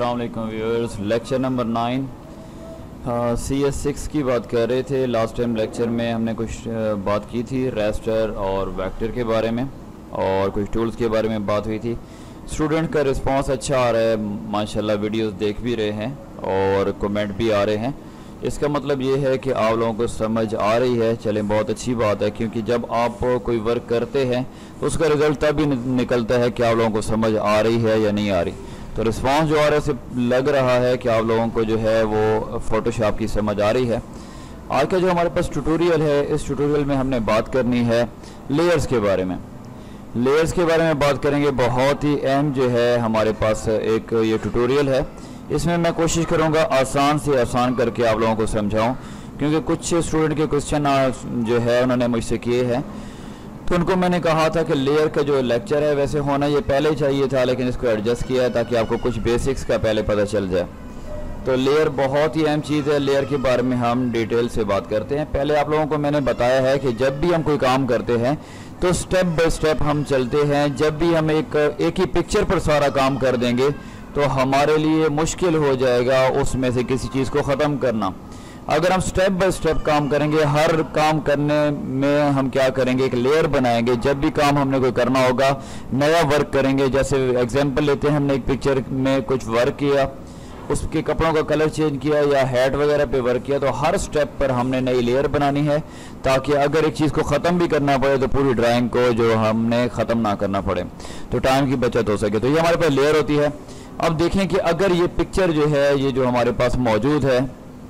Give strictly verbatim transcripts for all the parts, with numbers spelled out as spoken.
अस्सलाम वालेकुम viewers. Lecture number nine C S six की बात कर रहे थे। लास्ट टाइम लेक्चर में हमने कुछ बात की थी रेस्टर और वेक्टर के बारे में और कुछ टूल्स के बारे में बात हुई थी। स्टूडेंट का रिस्पांस अच्छा आ रहा है माशाल्लाह, वीडियोस देख भी रहे हैं और कमेंट भी आ रहे हैं। इसका मतलब ये है कि आप लोगों को समझ आ रही है। चलें, बहुत अच्छी बात है, क्योंकि जब आप कोई वर्क करते हैं तो उसका रिज़ल्ट तभी निकलता है कि आप लोगों को समझ आ रही है या नहीं आ रही। तो रिस्पांस जो आ रहा है से लग रहा है कि आप लोगों को जो है वो फ़ोटोशॉप की समझ आ रही है। आज का जो हमारे पास ट्यूटोरियल है, इस ट्यूटोरियल में हमने बात करनी है लेयर्स के बारे में। लेयर्स के बारे में बात करेंगे। बहुत ही अहम जो है हमारे पास एक ये ट्यूटोरियल है। इसमें मैं कोशिश करूंगा आसान से आसान करके आप लोगों को समझाऊं, क्योंकि कुछ स्टूडेंट के क्वेश्चन जो है उन्होंने मुझसे किए हैं, तो उनको मैंने कहा था कि लेयर का जो लेक्चर है वैसे होना ये पहले ही चाहिए था, लेकिन इसको एडजस्ट किया है ताकि आपको कुछ बेसिक्स का पहले पता चल जाए। तो लेयर बहुत ही अहम चीज़ है। लेयर के बारे में हम डिटेल से बात करते हैं। पहले आप लोगों को मैंने बताया है कि जब भी हम कोई काम करते हैं तो स्टेप बाय स्टेप हम चलते हैं। जब भी हम एक एक ही पिक्चर पर सारा काम कर देंगे तो हमारे लिए मुश्किल हो जाएगा उसमें से किसी चीज़ को ख़त्म करना। अगर हम स्टेप बाय स्टेप काम करेंगे, हर काम करने में हम क्या करेंगे, एक लेयर बनाएंगे। जब भी काम हमने कोई करना होगा, नया वर्क करेंगे, जैसे एग्जांपल लेते हैं, हमने एक पिक्चर में कुछ वर्क किया, उसके कपड़ों का कलर चेंज किया या हेड वगैरह पे वर्क किया, तो हर स्टेप पर हमने नई लेयर बनानी है ताकि अगर एक चीज़ को ख़त्म भी करना पड़े तो पूरी ड्राइंग को जो हमने ख़त्म ना करना पड़े, तो टाइम की बचत हो सके। तो ये हमारे पास लेयर होती है। अब देखें कि अगर ये पिक्चर जो है ये जो हमारे पास मौजूद है,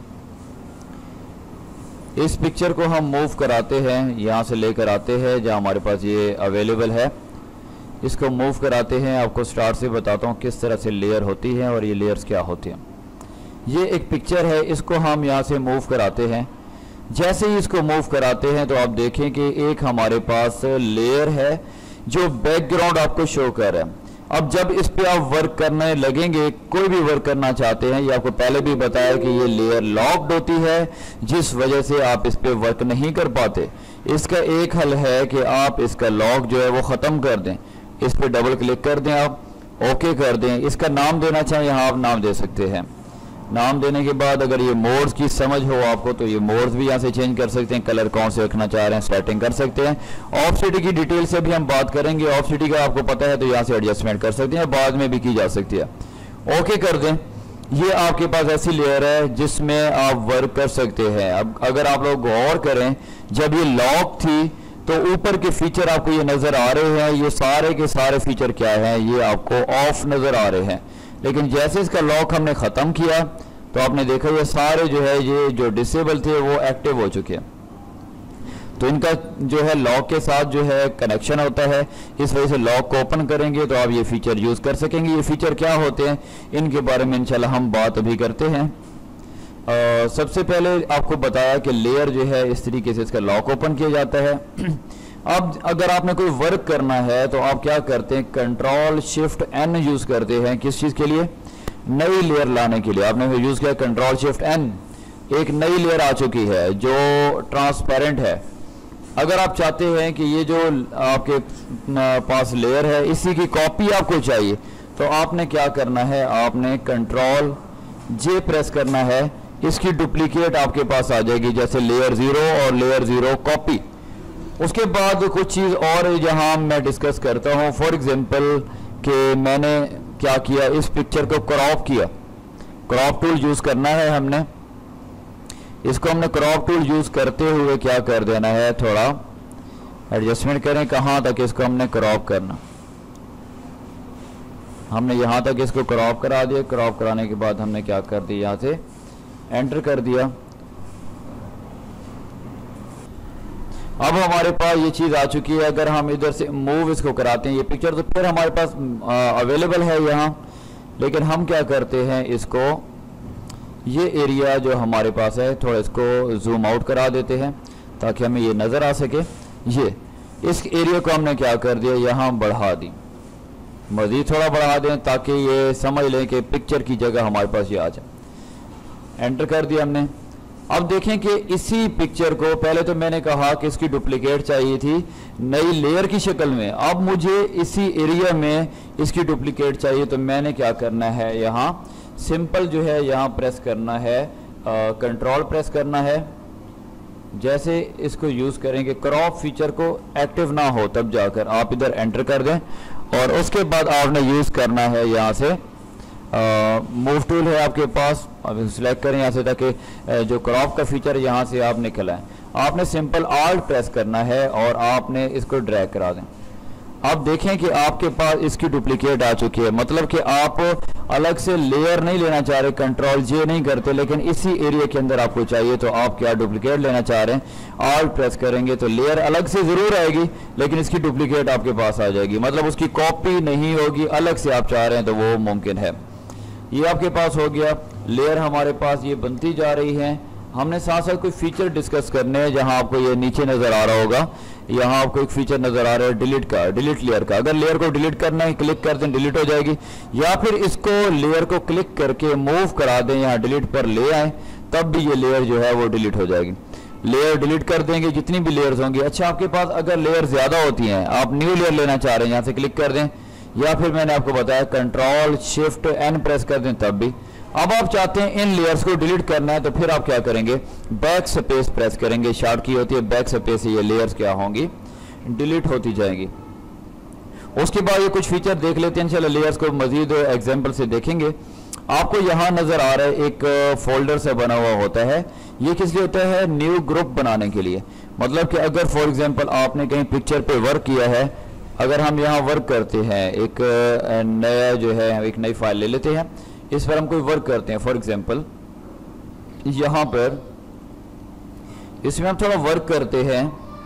इस पिक्चर को हम मूव कराते हैं, यहाँ से लेकर आते हैं जहाँ हमारे पास ये अवेलेबल है, इसको मूव कराते हैं। आपको स्टार्ट से बताता हूँ किस तरह से लेयर होती है और ये लेयर्स क्या होती हैं। ये एक पिक्चर है, इसको हम यहाँ से मूव कराते हैं। जैसे ही इसको मूव कराते हैं तो आप देखें कि एक हमारे पास लेयर है जो बैकग्राउंड आपको शो कर रहा है। अब जब इस पे आप वर्क करने लगेंगे, कोई भी वर्क करना चाहते हैं, ये आपको पहले भी बताया कि ये लेयर लॉक्ड होती है, जिस वजह से आप इस पे वर्क नहीं कर पाते। इसका एक हल है कि आप इसका लॉक जो है वो ख़त्म कर दें। इस पे डबल क्लिक कर दें, आप ओके कर दें। इसका नाम देना चाहें यहाँ आप नाम दे सकते हैं। नाम देने के बाद अगर ये मोड्स की समझ हो आपको तो ये मोड्स भी यहाँ से चेंज कर सकते हैं, कलर कौन से रखना चाह रहे हैं सेटिंग कर सकते हैं। ऑफ सिटी की डिटेल से भी हम बात करेंगे। ऑफ सिटी का आपको पता है तो यहाँ से एडजस्टमेंट कर सकते हैं, बाद में भी की जा सकती है। ओके कर दें। ये आपके पास ऐसी लेयर है जिसमें आप वर्क कर सकते हैं। अब अगर आप लोग गौर करें, जब ये लॉक थी तो ऊपर के फीचर आपको ये नज़र आ रहे हैं, ये सारे के सारे फीचर क्या हैं, ये आपको ऑफ नज़र आ रहे हैं। लेकिन जैसे इसका लॉक हमने ख़त्म किया तो आपने देखा ये सारे जो है ये जो डिसेबल थे वो एक्टिव हो चुके हैं। तो इनका जो है लॉक के साथ जो है कनेक्शन होता है, इस वजह से लॉक को ओपन करेंगे तो आप ये फीचर यूज़ कर सकेंगे। ये फीचर क्या होते हैं इनके बारे में इंशाल्लाह हम बात अभी करते हैं। आ, सबसे पहले आपको बताया कि लेयर जो है इस तरीके से इसका लॉक ओपन किया जाता है। अब अगर आपने कोई वर्क करना है तो आप क्या करते हैं, कंट्रोल शिफ्ट एन यूज़ करते हैं। किस चीज़ के लिए? नई लेयर लाने के लिए। आपने यूज़ किया कंट्रोल शिफ्ट एन, एक नई लेयर आ चुकी है जो ट्रांसपेरेंट है। अगर आप चाहते हैं कि ये जो आपके पास लेयर है इसी की कॉपी आपको चाहिए तो आपने क्या करना है, आपने कंट्रोल जे प्रेस करना है, इसकी डुप्लीकेट आपके पास आ जाएगी, जैसे लेयर ज़ीरो और लेयर ज़ीरो कॉपी। उसके बाद कुछ चीज़ और जहां मैं डिस्कस करता हूं, फॉर एग्जांपल कि मैंने क्या किया, इस पिक्चर को क्रॉप किया। क्रॉप टूल यूज़ करना है हमने, इसको हमने क्रॉप टूल यूज़ करते हुए क्या कर देना है, थोड़ा एडजस्टमेंट करें कहाँ तक इसको हमने क्रॉप करना। हमने यहाँ तक इसको क्रॉप करा दिया। क्रॉप कराने के बाद हमने क्या कर दिया, यहाँ से एंटर कर दिया। अब हमारे पास ये चीज़ आ चुकी है। अगर हम इधर से मूव इसको कराते हैं ये पिक्चर तो फिर हमारे पास अवेलेबल है यहाँ, लेकिन हम क्या करते हैं, इसको ये एरिया जो हमारे पास है थोड़ा इसको जूम आउट करा देते हैं ताकि हमें ये नज़र आ सके। ये इस एरिया को हमने क्या कर दिया, यहाँ बढ़ा दी, मज़ीद थोड़ा बढ़ा दें ताकि ये समझ लें कि पिक्चर की जगह हमारे पास ये आ जाए। एंटर कर दिया हमने। अब देखें कि इसी पिक्चर को, पहले तो मैंने कहा कि इसकी डुप्लीकेट चाहिए थी नई लेयर की शक्ल में, अब मुझे इसी एरिया में इसकी डुप्लीकेट चाहिए। तो मैंने क्या करना है, यहाँ सिंपल जो है यहाँ प्रेस करना है, कंट्रोल प्रेस करना है। जैसे इसको यूज़ करेंगे, क्रॉप फीचर को एक्टिव ना हो तब जाकर आप इधर एंटर कर दें, और उसके बाद आपने यूज़ करना है यहाँ से मूव टूल है आपके पास, अब सिलेक्ट करें यहाँ से ताकि जो क्रॉप का फीचर है यहाँ से आप निकल आए। आपने सिंपल आल्ट प्रेस करना है और आपने इसको ड्रैग करा दें। अब देखें कि आपके पास इसकी डुप्लीकेट आ चुकी है, मतलब कि आप अलग से लेयर नहीं लेना चाह रहे, कंट्रोल जे नहीं करते, लेकिन इसी एरिया के अंदर आपको चाहिए, तो आप क्या डुप्लीकेट लेना चाह रहे हैं, आल्ट प्रेस करेंगे तो लेयर अलग से ज़रूर आएगी लेकिन इसकी डुप्लीकेट आपके पास आ जाएगी, मतलब उसकी कॉपी नहीं होगी, अलग से आप चाह रहे हैं तो वो मुमकिन है। ये आपके पास हो गया, लेयर हमारे पास ये बनती जा रही है। हमने साथ साथ कोई फीचर डिस्कस करने हैं, जहां आपको ये नीचे नज़र आ रहा होगा, यहाँ आपको एक फीचर नज़र आ रहा है डिलीट का, डिलीट लेयर का। अगर लेयर को डिलीट करना है क्लिक कर दें, डिलीट हो जाएगी, या फिर इसको लेयर को क्लिक करके मूव करा दें, यहाँ डिलीट पर ले आए, तब भी ये लेयर जो है वो डिलीट हो जाएगी। लेयर डिलीट कर देंगे जितनी भी लेयर्स होंगी। अच्छा, आपके पास अगर लेयर ज़्यादा होती हैं, आप न्यू लेयर लेना चाह रहे हैं, यहाँ से क्लिक कर दें, या फिर मैंने आपको बताया कंट्रोल शिफ्ट एन प्रेस कर दें तब भी। अब आप चाहते हैं इन लेयर्स को डिलीट करना है, तो फिर आप क्या करेंगे, बैक स्पेस प्रेस करेंगे, शार्ट की होती है बैक स्पेस से ये लेयर्स क्या होंगी, डिलीट होती जाएंगी। उसके बाद ये कुछ फीचर देख लेते हैं इंशाल्लाह, लेयर्स को मजीद एग्जांपल से देखेंगे। आपको यहाँ नजर आ रहा है एक फोल्डर से बना हुआ होता है, ये किस लिए होता है, न्यू ग्रुप बनाने के लिए। मतलब कि अगर फॉर एग्जांपल आपने कहीं पिक्चर पे वर्क किया है, अगर हम यहाँ वर्क करते हैं, एक नया जो है एक नई फाइल ले लेते हैं, इस पर हम कोई वर्क करते हैं, फॉर एग्जांपल यहाँ पर इसमें हम थोड़ा वर्क करते हैं,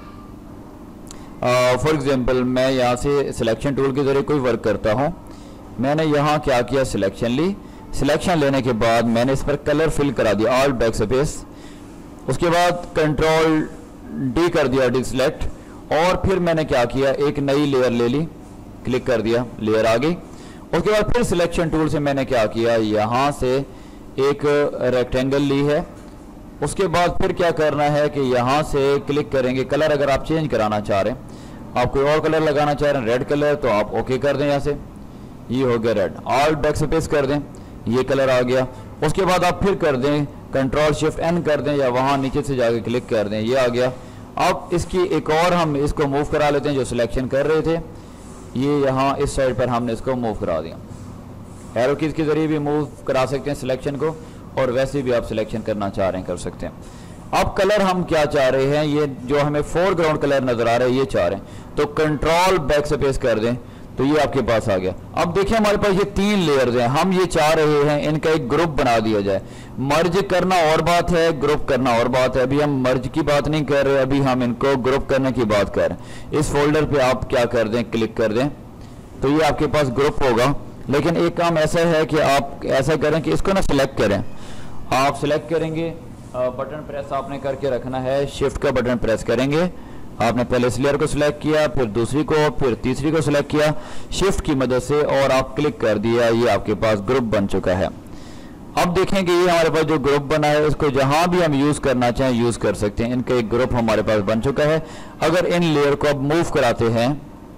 फॉर uh, एग्जांपल मैं यहाँ से सिलेक्शन टूल के जरिए कोई वर्क करता हूँ। मैंने यहाँ क्या किया, सिलेक्शन ली, सिलेक्शन लेने के बाद मैंने इस पर कलर फिल करा दिया, ऑल्ट बैक स्पेस, उसके बाद कंट्रोल डी कर दिया, डी सिलेक्ट, और फिर मैंने क्या किया, एक नई लेयर ले ली, क्लिक कर दिया, लेयर आ गई। उसके बाद फिर सिलेक्शन टूल से मैंने क्या किया, यहाँ से एक रेक्टेंगल ली है। उसके बाद फिर क्या करना है कि यहाँ से क्लिक करेंगे, कलर अगर आप चेंज कराना चाह रहे हैं, आप कोई और कलर लगाना चाह रहे हैं, रेड कलर, तो आप ओके कर दें, यहाँ से ये हो गया रेड, ऑल्ट बैक स्पेस कर दें, ये कलर आ गया। उसके बाद आप फिर कर दें कंट्रोल शिफ्ट एन कर दें, या वहाँ नीचे से जाके क्लिक कर दें, ये आ गया। अब इसकी एक और हम इसको मूव करा लेते हैं, जो सिलेक्शन कर रहे थे, ये यहाँ इस साइड पर हमने इसको मूव करा दिया। एरो कीज के जरिए भी मूव करा सकते हैं सिलेक्शन को, और वैसे भी आप सिलेक्शन करना चाह रहे हैं कर सकते हैं। अब कलर हम क्या चाह रहे हैं, ये जो हमें फोरग्राउंड कलर नजर आ रहा है ये चाह रहे हैं, तो कंट्रोल बैक स्पेस कर दें, तो ये आपके पास आ गया। अब देखिए हमारे पास ये तीन लेयर्स हैं, हम ये चाह रहे हैं इनका एक ग्रुप बना दिया जाए। मर्ज करना और बात है, ग्रुप करना और बात है। अभी हम मर्ज की बात नहीं कर रहे, अभी हम इनको ग्रुप करने की बात कर रहे हैं। इस फोल्डर पे आप क्या कर दें, क्लिक कर दें, तो ये आपके पास ग्रुप होगा। लेकिन एक काम ऐसा है कि आप ऐसा करें कि इसको ना सिलेक्ट करें, आप सिलेक्ट करेंगे, बटन प्रेस आपने करके रखना है, शिफ्ट का बटन प्रेस करेंगे, आपने पहले इस लेयर को सिलेक्ट किया, फिर दूसरी को, फिर तीसरी को सिलेक्ट किया शिफ्ट की मदद से, और आप क्लिक कर दिया, ये आपके पास ग्रुप बन चुका है। अब देखेंगे ये हमारे पास जो ग्रुप बना है, इसको जहां भी हम यूज करना चाहें यूज कर सकते हैं। इनका एक ग्रुप हमारे पास बन चुका है। अगर इन लेयर को अब मूव कराते हैं,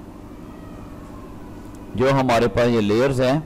जो हमारे पास ये लेयर्स हैं,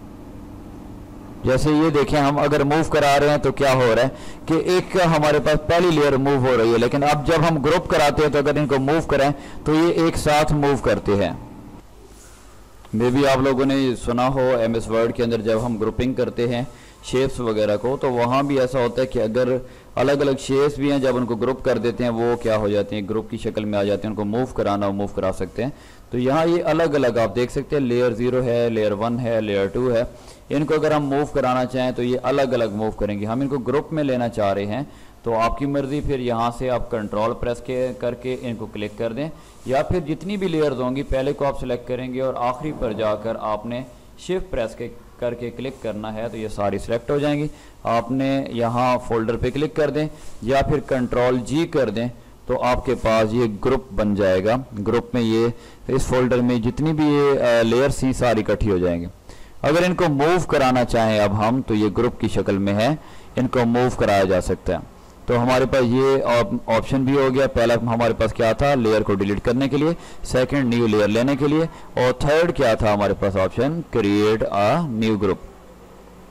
जैसे ये देखें, हम अगर मूव करा रहे हैं तो क्या हो रहा है कि एक हमारे पास पहली लेयर मूव हो रही है, लेकिन अब जब हम ग्रुप कराते हैं तो अगर इनको मूव करें तो ये एक साथ मूव करते हैं। मे भी आप लोगों ने सुना हो एम एस वर्ड के अंदर जब हम ग्रुपिंग करते हैं शेप्स वगैरह को, तो वहाँ भी ऐसा होता है कि अगर अलग अलग शेप्स भी हैं, जब उनको ग्रुप कर देते हैं वो क्या हो जाती हैं, ग्रुप की शक्ल में आ जाते हैं। उनको मूव कराना हो मूव करा सकते हैं। तो यहाँ ये अलग अलग आप देख सकते हैं, लेयर ज़ीरो है, लेयर वन है, लेयर टू है। इनको अगर हम मूव कराना चाहें तो ये अलग अलग मूव करेंगे। हम इनको ग्रुप में लेना चाह रहे हैं तो आपकी मर्ज़ी, फिर यहाँ से आप कंट्रोल प्रेस के करके इनको क्लिक कर दें, या फिर जितनी भी लेयर्स होंगी पहले को आप सिलेक्ट करेंगे और आखिरी पर जाकर आपने शिफ्ट प्रेस के करके क्लिक करना है, तो ये सारी सिलेक्ट हो जाएंगी। आपने यहाँ फोल्डर पे क्लिक कर दें या फिर कंट्रोल जी कर दें, तो आपके पास ये ग्रुप बन जाएगा। ग्रुप में ये इस फोल्डर में जितनी भी ये लेयर्स थी सारी इकट्ठी हो जाएंगी। अगर इनको मूव कराना चाहें अब हम, तो ये ग्रुप की शक्ल में है, इनको मूव कराया जा सकता है। तो हमारे पास ये ऑप्शन भी हो गया। पहला हमारे पास क्या था, लेयर को डिलीट करने के लिए, सेकंड न्यू लेयर लेने के लिए, और थर्ड क्या था हमारे पास option, create a new group.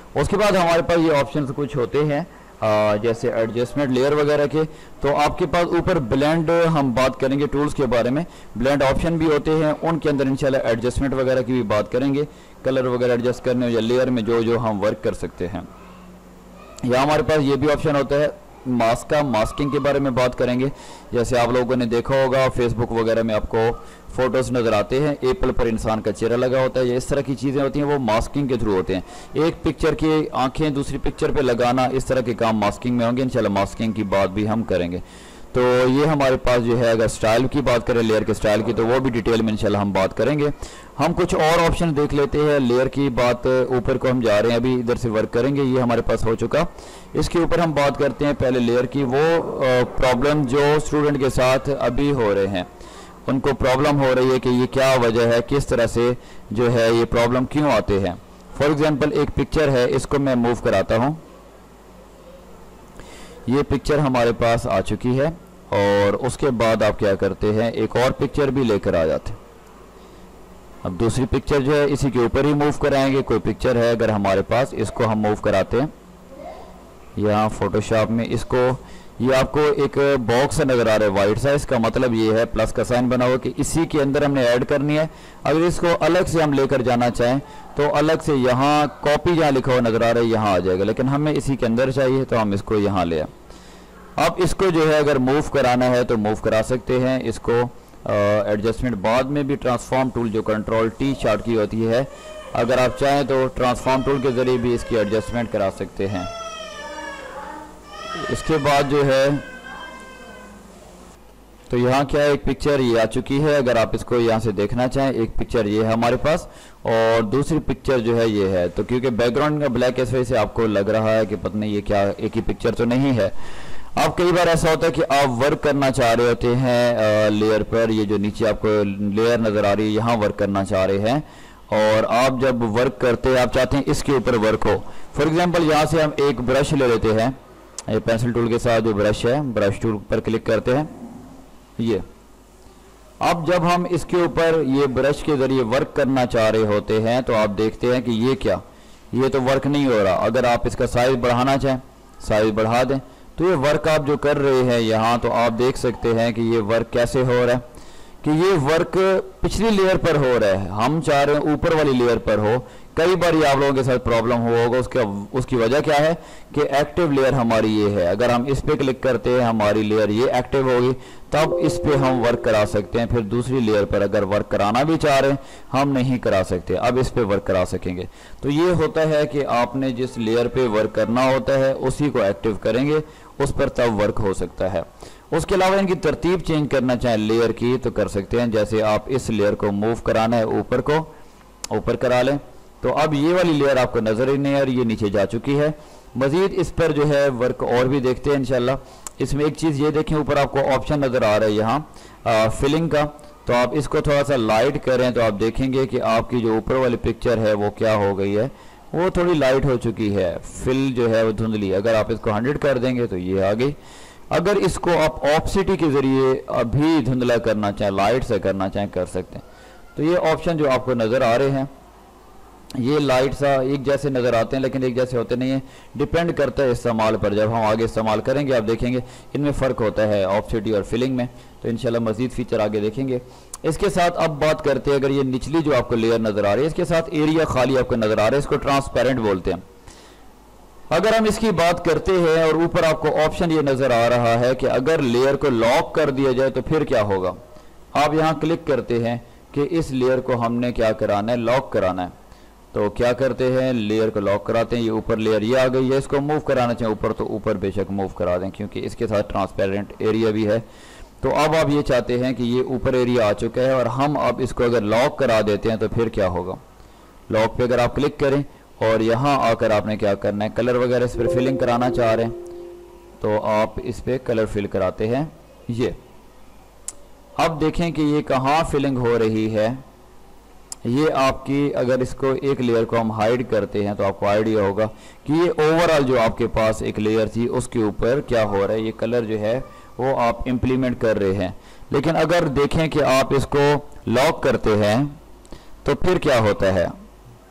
उसके बाद हमारे पास ये ऑप्शंस कुछ होते हैं आ, जैसे एडजस्टमेंट लेयर वगैरह के। तो आपके पास ऊपर ब्लेंड, हम बात करेंगे टूल्स के बारे में, ब्लेंड ऑप्शन भी होते हैं, उनके अंदर इंशाल्लाह एडजस्टमेंट वगैरह की भी बात करेंगे, कलर वगैरह एडजस्ट करने या लेयर में जो जो हम वर्क कर सकते हैं। या हमारे पास ये भी ऑप्शन होता है मास्क का, मास्किंग के बारे में बात करेंगे। जैसे आप लोगों ने देखा होगा फेसबुक वगैरह में आपको फोटोज नज़र आते हैं, एप्पल पर इंसान का चेहरा लगा होता है, ये इस तरह की चीज़ें होती हैं, वो मास्किंग के थ्रू होते हैं। एक पिक्चर की आंखें दूसरी पिक्चर पे लगाना, इस तरह के काम मास्किंग में होंगे। इंशाल्लाह मास्किंग की बात भी हम करेंगे। तो ये हमारे पास जो है, अगर स्टाइल की बात करें लेयर के स्टाइल की, तो वो भी डिटेल में इंशाल्लाह हम बात करेंगे। हम कुछ और ऑप्शन देख लेते हैं। लेयर की बात ऊपर को हम जा रहे हैं, अभी इधर से वर्क करेंगे, ये हमारे पास हो चुका। इसके ऊपर हम बात करते हैं पहले लेयर की, वो प्रॉब्लम जो स्टूडेंट के साथ अभी हो रहे हैं, उनको प्रॉब्लम हो रही है कि ये क्या वजह है, किस तरह से जो है ये प्रॉब्लम क्यों आते हैं। फॉर एग्जांपल एक पिक्चर है, इसको मैं मूव कराता हूँ। ये पिक्चर हमारे पास आ चुकी है और उसके बाद आप क्या करते हैं, एक और पिक्चर भी लेकर आ जाते हैं। अब दूसरी पिक्चर जो है इसी के ऊपर ही मूव कराएंगे। कोई पिक्चर है अगर हमारे पास, इसको हम मूव कराते हैं यहाँ फोटोशॉप में। इसको, ये आपको एक बॉक्स नज़र आ रहा है वाइट सा, इसका मतलब ये है प्लस का साइन बना हुआ कि इसी के अंदर हमने ऐड करनी है। अगर इसको अलग से हम लेकर जाना चाहें तो अलग से यहाँ कॉपी जहाँ लिखा हुआ नज़र आ रहा है यहाँ आ जाएगा, लेकिन हमें इसी के अंदर चाहिए तो हम इसको यहाँ ले आए। अब इसको जो है अगर मूव कराना है तो मूव करा सकते हैं। इसको एडजस्टमेंट बाद में भी ट्रांसफॉर्म टूल जो कंट्रोल टी शार्ट की होती है, अगर आप चाहें तो ट्रांसफॉर्म टूल के ज़रिए भी इसकी एडजस्टमेंट करा सकते हैं। इसके बाद जो है तो यहाँ क्या है, एक पिक्चर ये आ चुकी है। अगर आप इसको यहाँ से देखना चाहें, एक पिक्चर ये है हमारे पास और दूसरी पिक्चर जो है ये है। तो क्योंकि बैकग्राउंड का ब्लैक है इस वजह से आपको लग रहा है कि पता नहीं ये क्या एक ही पिक्चर तो नहीं है। अब कई बार ऐसा होता है कि आप वर्क करना चाह रहे होते हैं लेयर पर, ये जो नीचे आपको लेयर नज़र आ रही है यहाँ वर्क करना चाह रहे हैं, और आप जब वर्क करते हैं आप चाहते हैं इसके ऊपर वर्क हो। फॉर एग्जांपल यहाँ से हम एक ब्रश ले लेते हैं, ये पेंसिल टूल के साथ जो ब्रश है, ब्रश टूल पर क्लिक करते हैं ये। अब जब हम इसके ऊपर ये ब्रश के ज़रिए वर्क करना चाह रहे होते हैं तो आप देखते हैं कि ये क्या, ये तो वर्क नहीं हो रहा। अगर आप इसका साइज़ बढ़ाना चाहें, साइज़ बढ़ा दें, तो ये वर्क आप जो कर रहे हैं यहाँ, तो आप देख सकते हैं कि ये वर्क कैसे हो रहा है, कि ये वर्क पिछली लेयर पर हो रहा है, हम चाह रहे हैं ऊपर वाली लेयर पर हो। कई बार ये आप लोगों के साथ प्रॉब्लम हुआ होगा, उसका उसकी वजह क्या है कि एक्टिव लेयर हमारी ये है। अगर हम इस पे क्लिक करते हैं हमारी लेयर ये एक्टिव होगी, तब इस पे हम वर्क करा सकते हैं। फिर दूसरी लेयर पर अगर वर्क कराना भी चाह रहे हैं हम नहीं करा सकते, अब इस पे वर्क करा सकेंगे। तो ये होता है कि आपने जिस लेयर पे वर्क करना होता है उसी को एक्टिव करेंगे, उस पर तब वर्क हो सकता है। उसके अलावा इनकी तरतीब चेंज करना चाहें लेयर की तो कर सकते हैं। जैसे आप इस लेयर को मूव कराना है ऊपर को, ऊपर करा लें, तो अब ये वाली लेयर आपको नज़र ही नहीं आ रही, ये नीचे जा चुकी है। मज़ीद इस पर जो है वर्क और भी देखते हैं इंशाल्लाह। इसमें एक चीज़ ये देखें, ऊपर आपको ऑप्शन नज़र आ रहा है यहाँ फिलिंग का, तो आप इसको थोड़ा सा लाइट करें तो आप देखेंगे कि आपकी जो ऊपर वाली पिक्चर है वो क्या हो गई है, वो थोड़ी लाइट हो चुकी है, फिल जो है वो धुंधली। अगर आप इसको हंड्रेड कर देंगे तो ये आ गई। अगर इसको आप ऑप्सिटी के ज़रिए अभी धुंधला करना चाहें, लाइट से करना चाहें, कर सकते हैं। तो ये ऑप्शन जो आपको नज़र आ रहे हैं ये लाइट सा एक जैसे नज़र आते हैं लेकिन एक जैसे होते नहीं है, डिपेंड करता है इस्तेमाल पर। जब हम आगे इस्तेमाल करेंगे आप देखेंगे इनमें फ़र्क होता है ऑप्सिटी और फिलिंग में, तो इंशाल्लाह मज़ीद फीचर आगे देखेंगे। इसके साथ अब बात करते हैं, अगर ये निचली जो आपको लेयर नज़र आ रही है इसके साथ एरिया खाली आपको नज़र आ रहा है, इसको ट्रांसपेरेंट बोलते हैं। अगर हम इसकी बात करते हैं और ऊपर आपको ऑप्शन ये नज़र आ रहा है कि अगर लेयर को लॉक कर दिया जाए तो फिर क्या होगा। आप यहाँ क्लिक करते हैं कि इस लेयर को हमने क्या कराना है, लॉक कराना है। तो क्या करते हैं, लेयर को लॉक कराते हैं। ये ऊपर लेयर ये आ गई है, इसको मूव कराना चाहिए ऊपर तो ऊपर बेशक मूव करा दें क्योंकि इसके साथ ट्रांसपेरेंट एरिया भी है। तो अब आप ये चाहते हैं कि ये ऊपर एरिया आ चुका है और हम अब इसको अगर लॉक करा देते हैं तो फिर क्या होगा। लॉक पे अगर आप क्लिक करें और यहाँ आकर आपने क्या करना है, कलर वगैरह इस पर फिलिंग कराना चाह रहे हैं तो आप इस पर कलर फिल कराते हैं। ये अब देखें कि ये कहाँ फिलिंग हो रही है। ये आपकी, अगर इसको एक लेयर को हम हाइड करते हैं तो आपको आइडिया होगा कि ये ओवरऑल जो आपके पास एक लेयर थी उसके ऊपर क्या हो रहा है, ये कलर जो है वो आप इम्प्लीमेंट कर रहे हैं। लेकिन अगर देखें कि आप इसको लॉक करते हैं तो फिर क्या होता है,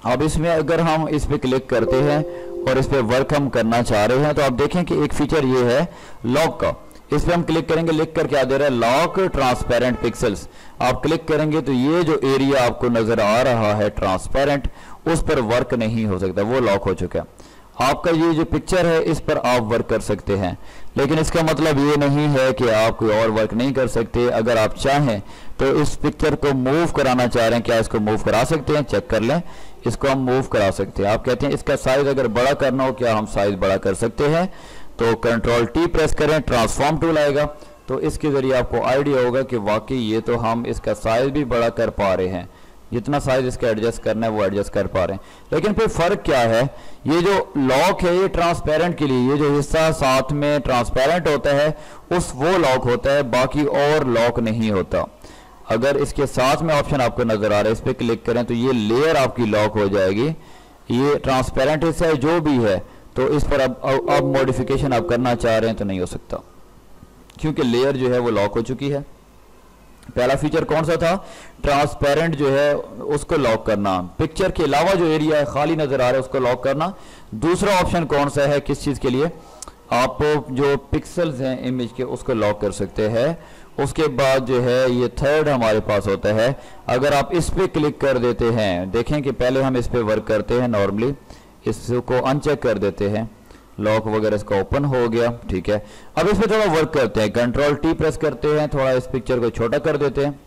अब इसमें अगर हम इस पे क्लिक करते हैं और इस पे वर्क हम करना चाह रहे हैं तो आप देखें कि एक फीचर ये है लॉक का। इस पे हम क्लिक करेंगे, लिख कर क्या दे रहा है, लॉक ट्रांसपेरेंट पिक्सल्स। आप क्लिक करेंगे तो ये जो एरिया आपको नजर आ रहा है ट्रांसपेरेंट, उस पर वर्क नहीं हो सकता, वो लॉक हो चुका है। आपका ये जो पिक्चर है इस पर आप वर्क कर सकते हैं, लेकिन इसका मतलब ये नहीं है कि आप कोई और वर्क नहीं कर सकते। अगर आप चाहें तो इस पिक्चर को मूव कराना चाह रहे हैं, क्या इसको मूव करा सकते हैं? चेक कर लें, इसको हम मूव करा सकते हैं। आप कहते हैं इसका साइज अगर बड़ा करना हो, क्या हम साइज बड़ा कर सकते हैं? तो कंट्रोल टी प्रेस करें, ट्रांसफॉर्म टूल आएगा, तो इसके जरिए आपको आइडिया होगा कि वाकई ये तो हम इसका साइज भी बड़ा कर पा रहे हैं, जितना साइज इसका एडजस्ट करना है वो एडजस्ट कर पा रहे हैं। लेकिन फिर फर्क क्या है, ये जो लॉक है ये ट्रांसपेरेंट के लिए, ये जो हिस्सा साथ में ट्रांसपेरेंट होता है उस वो लॉक होता है, बाकी और लॉक नहीं होता। अगर इसके साथ में ऑप्शन आपको नजर आ रहा है, इस पर क्लिक करें तो ये लेयर आपकी लॉक हो जाएगी। ये ट्रांसपेरेंट हिस्सा है जो भी है, तो इस पर अब अब, अब मॉडिफिकेशन आप करना चाह रहे हैं तो नहीं हो सकता, क्योंकि लेयर जो है वो लॉक हो चुकी है। पहला फीचर कौन सा था? ट्रांसपेरेंट जो है उसको लॉक करना, पिक्चर के अलावा जो एरिया है खाली नजर आ रहा है उसको लॉक करना। दूसरा ऑप्शन कौन सा है, किस चीज के लिए? आप जो पिक्सल्स हैं इमेज के उसको लॉक कर सकते हैं। उसके बाद जो है ये थर्ड हमारे पास होता है, अगर आप इस पे क्लिक कर देते हैं, देखें कि पहले हम इस पे वर्क करते हैं नॉर्मली, इसको अनचेक कर देते हैं, लॉक वगैरह इसका ओपन हो गया, ठीक है। अब इस पे थोड़ा वर्क करते हैं, कंट्रोल टी प्रेस करते हैं, थोड़ा इस पिक्चर को छोटा कर देते हैं,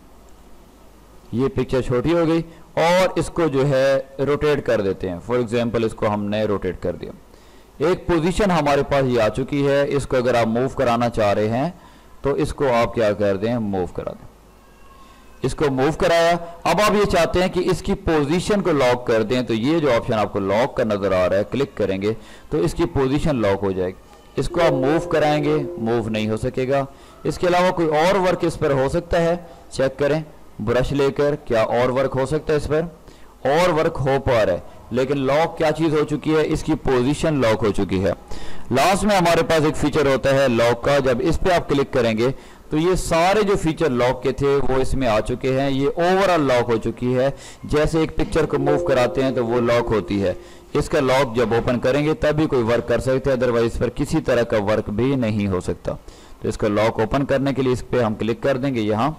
ये पिक्चर छोटी हो गई, और इसको जो है रोटेट कर देते हैं। फॉर एग्जांपल इसको हमने रोटेट कर दिया। एक पोजीशन हमारे पास ये आ चुकी है, इसको अगर आप मूव कराना चाह रहे हैं तो इसको आप क्या कर दें, मूव करा दें। इसको मूव कराया, अब आप ये चाहते हैं कि इसकी पोजीशन को लॉक कर दें, तो ये जो ऑप्शन आपको लॉक का नजर आ रहा है, क्लिक करेंगे तो इसकी पोजीशन लॉक हो जाएगी। इसको आप मूव कराएंगे, मूव नहीं हो सकेगा। इसके अलावा कोई और वर्क इस पर हो सकता है, चेक करें ब्रश लेकर, क्या और वर्क हो सकता है? इस पर और वर्क हो पा रहा है, लेकिन लॉक क्या चीज हो चुकी है, इसकी पोजीशन लॉक हो चुकी है। लास्ट में हमारे पास एक फीचर होता है लॉक का, जब इस पे आप क्लिक करेंगे तो ये सारे जो फीचर लॉक के थे वो इसमें आ चुके हैं, ये ओवरऑल लॉक हो चुकी है। जैसे एक पिक्चर को मूव कराते हैं तो वो लॉक होती है, इसका लॉक जब ओपन करेंगे तभी कोई वर्क कर सकते हैं, अदरवाइज इस पर किसी तरह का वर्क भी नहीं हो सकता। तो इसका लॉक ओपन करने के लिए इस पर हम क्लिक कर देंगे, यहाँ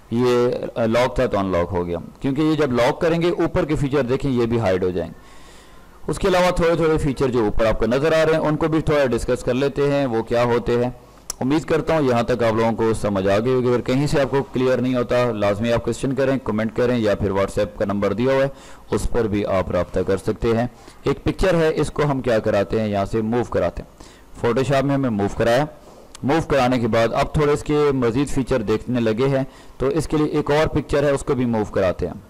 ये लॉक था तो अनलॉक हो गया, क्योंकि ये जब लॉक करेंगे ऊपर के फीचर देखें ये भी हाइड हो जाएंगे। उसके अलावा थोड़े थोड़े फीचर जो ऊपर आपको नजर आ रहे हैं उनको भी थोड़ा डिस्कस कर लेते हैं, वो क्या होते हैं। उम्मीद करता हूँ यहाँ तक आप लोगों को समझ आ गई होगी। अगर कहीं से आपको क्लियर नहीं होता लाजमी आप क्वेश्चन करें, कमेंट करें, या फिर व्हाट्सएप का नंबर दिया हुआ है उस पर भी आप रब्ता कर सकते हैं। एक पिक्चर है, इसको हम क्या कराते हैं, यहाँ से मूव कराते हैं। फोटोशॉप में हमें मूव कराया, मूव कराने के बाद अब थोड़े इसके मजीद फीचर देखने लगे हैं, तो इसके लिए एक और पिक्चर है उसको भी मूव कराते हैं।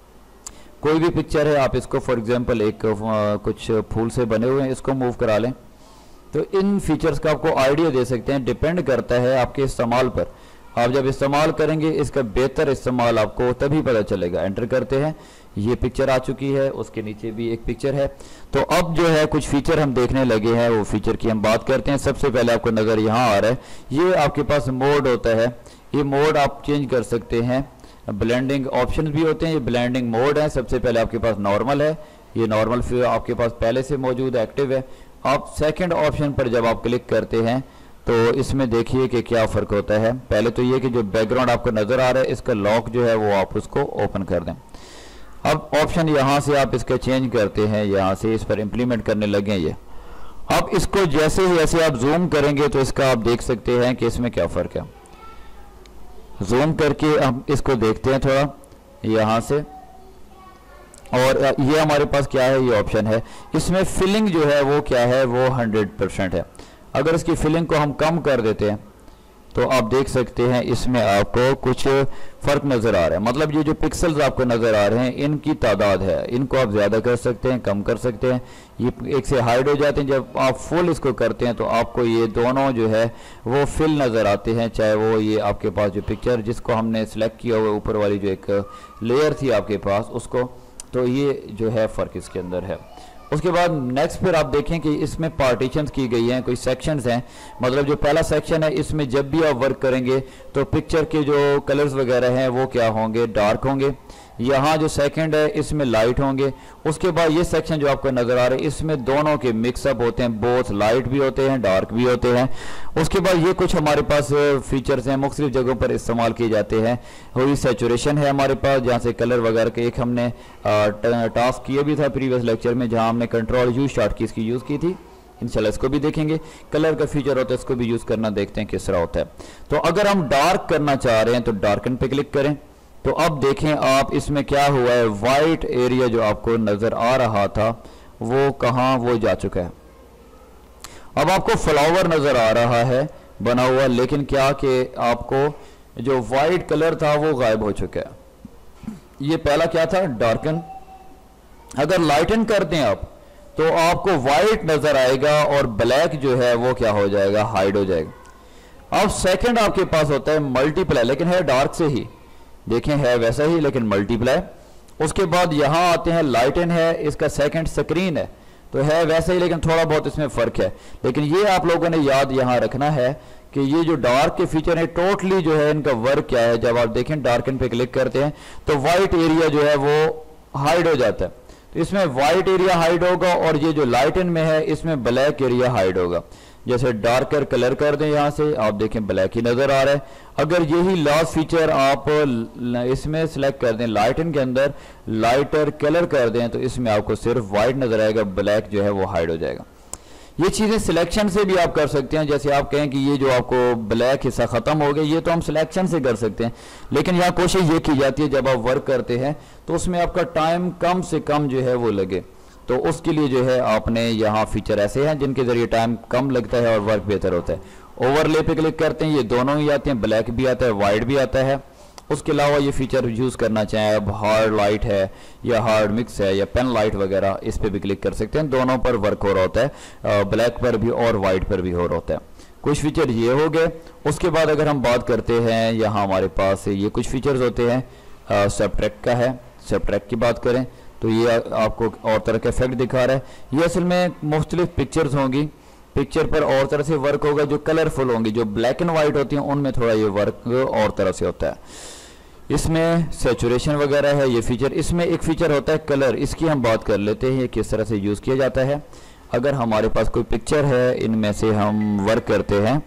कोई भी पिक्चर है, आप इसको फॉर एग्जांपल एक आ, कुछ फूल से बने हुए हैं, इसको मूव करा लें। तो इन फीचर्स का आपको आइडिया दे सकते हैं, डिपेंड करता है आपके इस्तेमाल पर। आप जब इस्तेमाल करेंगे इसका बेहतर इस्तेमाल आपको तभी पता चलेगा। एंटर करते हैं, ये पिक्चर आ चुकी है, उसके नीचे भी एक पिक्चर है। तो अब जो है कुछ फीचर हम देखने लगे हैं, वो फीचर की हम बात करते हैं। सबसे पहले आपको नज़र यहाँ आ रहा है, ये आपके पास मोड होता है, ये मोड आप चेंज कर सकते हैं। ब्लेंडिंग ऑप्शंस भी होते हैं, ये ब्लेंडिंग मोड है। सबसे पहले आपके पास नॉर्मल है, ये नॉर्मल फिर आपके पास पहले से मौजूद एक्टिव है। आप सेकंड ऑप्शन पर जब आप क्लिक करते हैं तो इसमें देखिए कि क्या फ़र्क होता है। पहले तो ये कि जो बैकग्राउंड आपको नज़र आ रहा है इसका लॉक जो है वो आप उसको ओपन कर दें। अब ऑप्शन यहाँ से आप इसका चेंज करते हैं, यहाँ से इस पर इम्प्लीमेंट करने लगे ये। अब इसको जैसे ही ऐसे आप जूम करेंगे तो इसका आप देख सकते हैं कि इसमें क्या फ़र्क है। जूम करके हम इसको देखते हैं थोड़ा यहाँ से, और ये हमारे पास क्या है, ये ऑप्शन है। इसमें फिलिंग जो है वो क्या है, वो हंड्रेड परसेंट है। अगर इसकी फिलिंग को हम कम कर देते हैं तो आप देख सकते हैं इसमें आपको कुछ फ़र्क नज़र आ रहा है। मतलब ये जो पिक्सल्स आपको नज़र आ रहे हैं इनकी तादाद है, इनको आप ज़्यादा कर सकते हैं, कम कर सकते हैं। ये एक से हाइड हो जाते हैं। जब आप फुल इसको करते हैं तो आपको ये दोनों जो है वो फिल नज़र आते हैं, चाहे वो ये आपके पास जो पिक्चर जिसको हमने सेलेक्ट किया हुआ ऊपर वाली जो एक लेयर थी आपके पास उसको, तो ये जो है फ़र्क इसके अंदर है। उसके बाद नेक्स्ट फिर आप देखें कि इसमें पार्टीशंस की गई हैं, कोई सेक्शंस हैं। मतलब जो पहला सेक्शन है इसमें जब भी आप वर्क करेंगे तो पिक्चर के जो कलर्स वगैरह हैं वो क्या होंगे, डार्क होंगे। यहाँ जो सेकंड है इसमें लाइट होंगे। उसके बाद ये सेक्शन जो आपको नज़र आ रहा है इसमें दोनों के मिक्सअप होते हैं, बोथ लाइट भी होते हैं डार्क भी होते हैं। उसके बाद ये कुछ हमारे पास फीचर्स हैं, मुख्तलिफ जगहों पर इस्तेमाल किए जाते हैं। वही सेचुरेशन है हमारे पास, जहाँ से कलर वगैरह के एक हमने टास्क किया भी था प्रीवियस लेक्चर में, जहाँ हमने कंट्रोल यू शॉर्ट की इसकी यूज़ की थी। इंशाल्लाह इसको भी देखेंगे। कलर का फीचर होता है, इसको भी यूज़ करना देखते हैं किस तरह होता है। तो अगर हम डार्क करना चाह रहे हैं तो डार्कन पे क्लिक करें। तो अब देखें आप इसमें क्या हुआ है, वाइट एरिया जो आपको नज़र आ रहा था वो कहाँ, वो जा चुका है। अब आपको फ्लावर नज़र आ रहा है बना हुआ, लेकिन क्या कि आपको जो वाइट कलर था वो गायब हो चुका है। ये पहला क्या था, डार्कन। अगर लाइटन कर दें आप तो आपको वाइट नजर आएगा और ब्लैक जो है वो क्या हो जाएगा, हाइड हो जाएगा। अब सेकंड आपके पास होता है मल्टीप्लाई, लेकिन है डार्क से ही, देखें है वैसा ही लेकिन मल्टीप्लाई। उसके बाद यहां आते हैं लाइटन है, इसका सेकंड स्क्रीन है, तो है वैसे ही लेकिन थोड़ा बहुत इसमें फर्क है। लेकिन ये आप लोगों ने याद यहां रखना है कि ये जो डार्क के फीचर है टोटली जो है इनका वर्क क्या है। जब आप देखें डार्कन पे क्लिक करते हैं तो व्हाइट एरिया जो है वो हाइड हो जाता है, तो इसमें वाइट एरिया हाइड होगा और ये जो लाइटन में है इसमें ब्लैक एरिया हाइड होगा। जैसे डार्कर कलर कर दें, यहां से आप देखें ब्लैक ही नजर आ रहा है। अगर यही लास्ट फीचर आप इसमें सिलेक्ट कर दें, लाइटन के अंदर लाइटर कलर कर दें, तो इसमें आपको सिर्फ वाइट नजर आएगा, ब्लैक जो है वो हाइड हो जाएगा। ये चीज़ें सिलेक्शन से भी आप कर सकते हैं। जैसे आप कहें कि ये जो आपको ब्लैक हिस्सा ख़त्म हो गया, ये तो हम सिलेक्शन से कर सकते हैं, लेकिन यहाँ कोशिश ये की जाती है जब आप वर्क करते हैं तो उसमें आपका टाइम कम से कम जो है वो लगे। तो उसके लिए जो है आपने यहाँ फीचर ऐसे हैं जिनके ज़रिए टाइम कम लगता है और वर्क बेहतर होता है। ओवरले पे क्लिक करते हैं, ये दोनों ही आते हैं, ब्लैक भी आता है वाइट भी आता है। उसके अलावा ये फीचर यूज़ करना चाहें, अब हार्ड लाइट है या हार्ड मिक्स है या पेन लाइट वगैरह, इस पे भी क्लिक कर सकते हैं। दोनों पर वर्क हो रहा होता है, ब्लैक पर भी और वाइट पर भी हो रहा होता है। कुछ फीचर ये हो गए। उसके बाद अगर हम बात करते हैं, यहाँ हमारे पास ये कुछ फीचर्स होते हैं, सबट्रैक्ट का है। सबट्रैक्ट की बात करें तो ये आपको और तरह का इफेक्ट दिखा रहा है। ये असल में मुख्तलिफ पिक्चर्स होंगी, पिक्चर पर और तरह से वर्क होगा। जो कलरफुल होंगी, जो ब्लैक एंड वाइट होती हैं, उनमें थोड़ा ये वर्क और तरह से होता है। इसमें सेचुरेशन वगैरह है ये फीचर। इसमें एक फीचर होता है कलर, इसकी हम बात कर लेते हैं, ये किस तरह से यूज़ किया जाता है। अगर हमारे पास कोई पिक्चर है, इनमें से हम वर्क करते हैं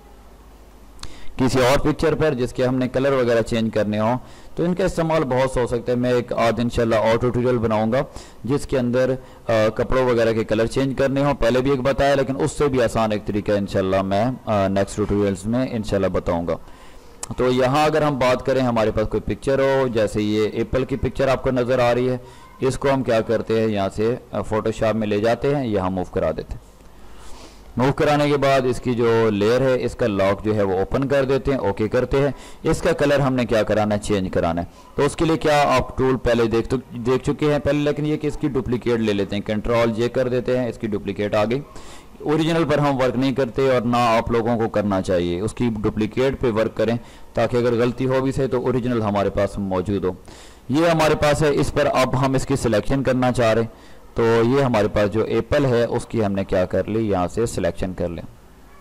किसी और पिक्चर पर जिसके हमने कलर वगैरह चेंज करने हो, तो इनका इस्तेमाल बहुत सा हो सकता है। मैं एक आज इंशाल्लाह और ट्यूटोरियल बनाऊंगा जिसके अंदर आ, कपड़ों वगैरह के कलर चेंज करने हो। पहले भी एक बताया, लेकिन उससे भी आसान एक तरीका इंशाल्लाह मैं नेक्स्ट ट्यूटोरियल्स में इंशाल्लाह बताऊंगा। तो यहाँ अगर हम बात करें, हमारे पास कोई पिक्चर हो, जैसे ये एप्पल की पिक्चर आपको नज़र आ रही है, इसको हम क्या करते हैं, यहाँ से फोटोशॉप में ले जाते हैं, यहाँ मूव करा देते हैं। मूव कराने के बाद इसकी जो लेयर है, इसका लॉक जो है वो ओपन कर देते हैं, ओके करते हैं। इसका कलर हमने क्या कराना है, चेंज कराना है। तो उसके लिए क्या आप टूल पहले देख तो देख चुके हैं पहले, लेकिन ये कि इसकी डुप्लीकेट ले लेते हैं, कंट्रोल जे कर देते हैं, इसकी डुप्लीकेट आ गई। ओरिजिनल पर हम वर्क नहीं करते और ना आप लोगों को करना चाहिए, उसकी डुप्लीकेट पे वर्क करें ताकि अगर गलती हो भी सही तो ओरिजिनल हमारे पास मौजूद हो। ये हमारे पास है, इस पर अब हम इसकी सिलेक्शन करना चाह रहे हैं, तो ये हमारे पास जो एप्पल है उसकी हमने क्या कर ली, यहाँ से सिलेक्शन कर लें,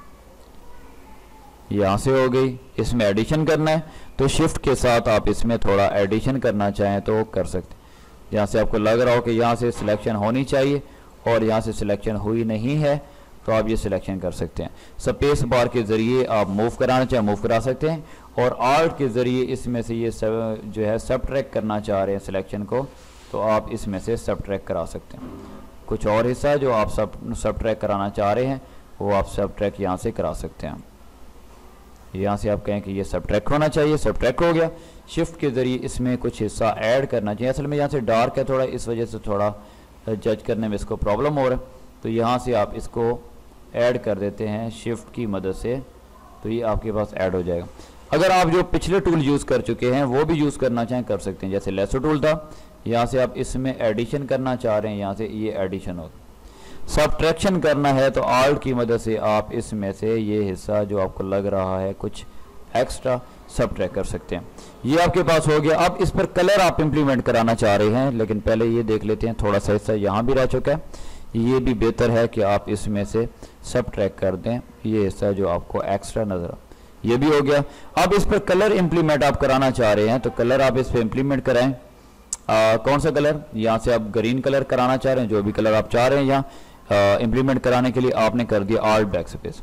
यहाँ से हो गई। इसमें एडिशन करना है तो शिफ्ट के साथ आप इसमें थोड़ा एडिशन करना चाहें तो कर सकते हैं। यहाँ से आपको लग रहा हो कि यहाँ से सिलेक्शन होनी चाहिए और यहाँ से सिलेक्शन हुई नहीं है, तो आप ये सिलेक्शन कर सकते हैं। स्पेस बार के ज़रिए आप मूव कराना चाहें मूव करा सकते हैं, और आर्ट के ज़रिए इसमें से ये सब जो है सब ट्रैक करना चाह रहे हैं सिलेक्शन को, तो आप इसमें से सब ट्रैक करा सकते हैं। कुछ और हिस्सा जो आप सब सब ट्रैक कराना चाह रहे हैं वो आप सब ट्रैक यहाँ से करा सकते हैं। यहाँ से आप कहें कि ये सब ट्रैक होना चाहिए, सब ट्रैक हो गया। शिफ्ट के ज़रिए इसमें कुछ हिस्सा ऐड करना चाहिए। असल में यहाँ से डार्क है थोड़ा, इस वजह से थोड़ा जज करने में इसको प्रॉब्लम हो रहा है, तो यहाँ से आप इसको ऐड कर देते हैं शिफ्ट की मदद से, तो ये आपके पास ऐड हो जाएगा। अगर आप जो पिछले टूल यूज़ कर चुके हैं वो भी यूज़ करना चाहें कर सकते हैं। जैसे लेसो टूल था, यहाँ से आप इसमें एडिशन करना चाह रहे हैं, यहाँ से ये एडिशन हो। सबट्रैक्शन करना है तो आल्ट की मदद से आप इसमें से ये हिस्सा जो आपको लग रहा है कुछ एक्स्ट्रा सबट्रैक्ट कर सकते हैं। ये आपके पास हो गया। अब इस पर कलर आप इंप्लीमेंट कराना चाह रहे हैं, लेकिन पहले ये देख लेते हैं, थोड़ा सा हिस्सा यहाँ भी रह चुका है, ये भी बेहतर है कि आप इसमें से सबट्रैक्ट कर दें ये हिस्सा जो आपको एक्स्ट्रा नजर, ये भी हो गया। अब इस पर कलर इंप्लीमेंट आप कराना चाह रहे हैं तो कलर आप इस पर इंप्लीमेंट कराएं। आ, कौन सा कलर, यहाँ से आप ग्रीन कलर कराना चाह रहे हैं, जो भी कलर आप चाह रहे हैं यहाँ इम्प्लीमेंट कराने के लिए आपने कर दिया आल्ट बैक स्पेस।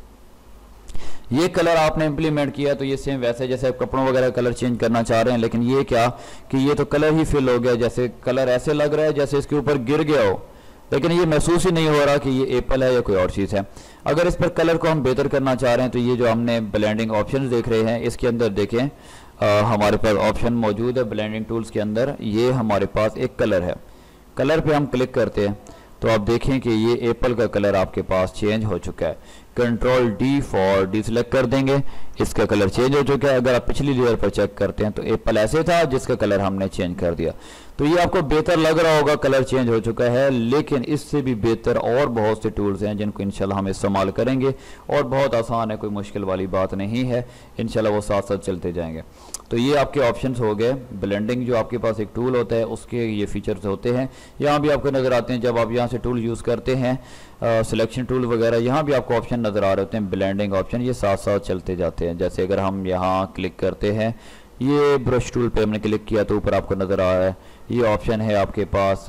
ये कलर आपने इंप्लीमेंट किया तो ये सेम वैसे जैसे आप कपड़ों वगैरह कलर चेंज करना चाह रहे हैं, लेकिन ये क्या कि ये तो कलर ही फिल हो गया, जैसे कलर ऐसे लग रहा है जैसे इसके ऊपर गिर गया हो, लेकिन ये महसूस ही नहीं हो रहा कि ये एप्पल है या कोई और चीज़ है। अगर इस पर कलर को हम बेहतर करना चाह रहे हैं तो ये जो हमने ब्लेंडिंग ऑप्शन देख रहे हैं इसके अंदर देखें आ, हमारे पास ऑप्शन मौजूद है ब्लेंडिंग टूल्स के अंदर। ये हमारे पास एक कलर है, कलर पे हम क्लिक करते हैं तो आप देखें कि ये एप्पल का कलर आपके पास चेंज हो चुका है। Control D for deselect कर देंगे, इसका कलर चेंज हो चुका है। अगर आप पिछली लेयर पर चेक करते हैं तो एप्पल ऐसे था जिसका कलर हमने चेंज कर दिया। तो ये आपको बेहतर लग रहा होगा, कलर चेंज हो चुका है, लेकिन इससे भी बेहतर और बहुत से टूल्स हैं जिनको इंशाल्लाह हम इस्तेमाल करेंगे और बहुत आसान है, कोई मुश्किल वाली बात नहीं है, इंशाल्लाह वो साथ साथ चलते जाएंगे। तो ये आपके ऑप्शंस हो गए। ब्लेंडिंग जो आपके पास एक टूल होता है उसके ये फीचर्स होते हैं, यहाँ भी आपको नज़र आते हैं। जब आप यहाँ से टूल यूज़ करते हैं सिलेक्शन टूल वगैरह, यहाँ भी आपको ऑप्शन नज़र आ रहे होते हैं ब्लेंडिंग ऑप्शन, ये साथ साथ चलते जाते हैं। जैसे अगर हम यहाँ क्लिक करते हैं, ये ब्रश टूल पे हमने क्लिक किया तो ऊपर आपको नज़र आ रहा है ये ऑप्शन है आपके पास,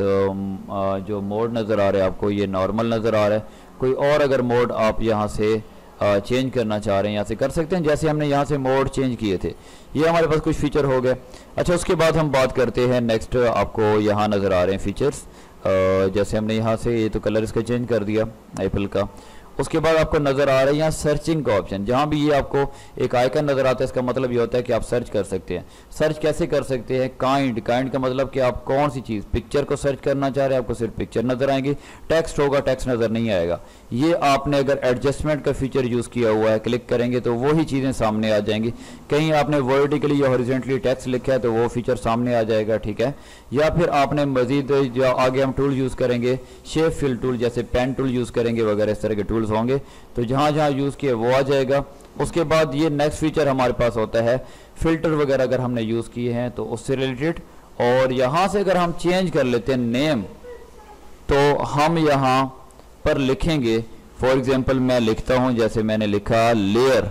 जो मोड नज़र आ रहा है आपको ये नॉर्मल नज़र आ रहा है। कोई और अगर मोड आप यहाँ से चेंज करना चाह रहे हैं यहाँ से कर सकते हैं, जैसे हमने यहाँ से मोड चेंज किए थे। ये हमारे पास कुछ फीचर हो गए। अच्छा, उसके बाद हम बात करते हैं नेक्स्ट, आपको यहाँ नज़र आ रहे हैं फीचर्स, जैसे हमने यहाँ से ये तो कलर इसका चेंज कर दिया एप्पल का। उसके बाद आपको नज़र आ रहा है यहाँ सर्चिंग का ऑप्शन, जहाँ भी ये आपको एक आइकन नज़र आता है, इसका मतलब ये होता है कि आप सर्च कर सकते हैं। सर्च कैसे कर सकते हैं? काइंड, काइंड का मतलब कि आप कौन सी चीज़, पिक्चर को सर्च करना चाह रहे हैं, आपको सिर्फ पिक्चर नज़र आएंगी, टेक्स्ट होगा टेक्स्ट नज़र नहीं आएगा। ये आपने अगर एडजस्टमेंट का फीचर यूज़ किया हुआ है, क्लिक करेंगे तो वही चीज़ें सामने आ जाएंगी। कहीं आपने वर्टिकली या हॉरिजॉन्टली टेक्स्ट लिखा है तो वो फीचर सामने आ जाएगा, ठीक है। या फिर आपने मजीद जो आगे हम टूल यूज़ करेंगे, शेप फिल टूल, जैसे पेन टूल यूज़ करेंगे वगैरह, इस तरह के टूल्स होंगे तो जहाँ जहाँ यूज़ किए वो आ जाएगा। उसके बाद ये नेक्स्ट फीचर हमारे पास होता है फिल्टर वगैरह अगर हमने यूज़ किए हैं तो उससे रिलेटेड। और यहाँ से अगर हम चेंज कर लेते हैं नेम, तो हम यहाँ पर लिखेंगे, फॉर एग्जांपल मैं लिखता हूँ, जैसे मैंने लिखा लेयर,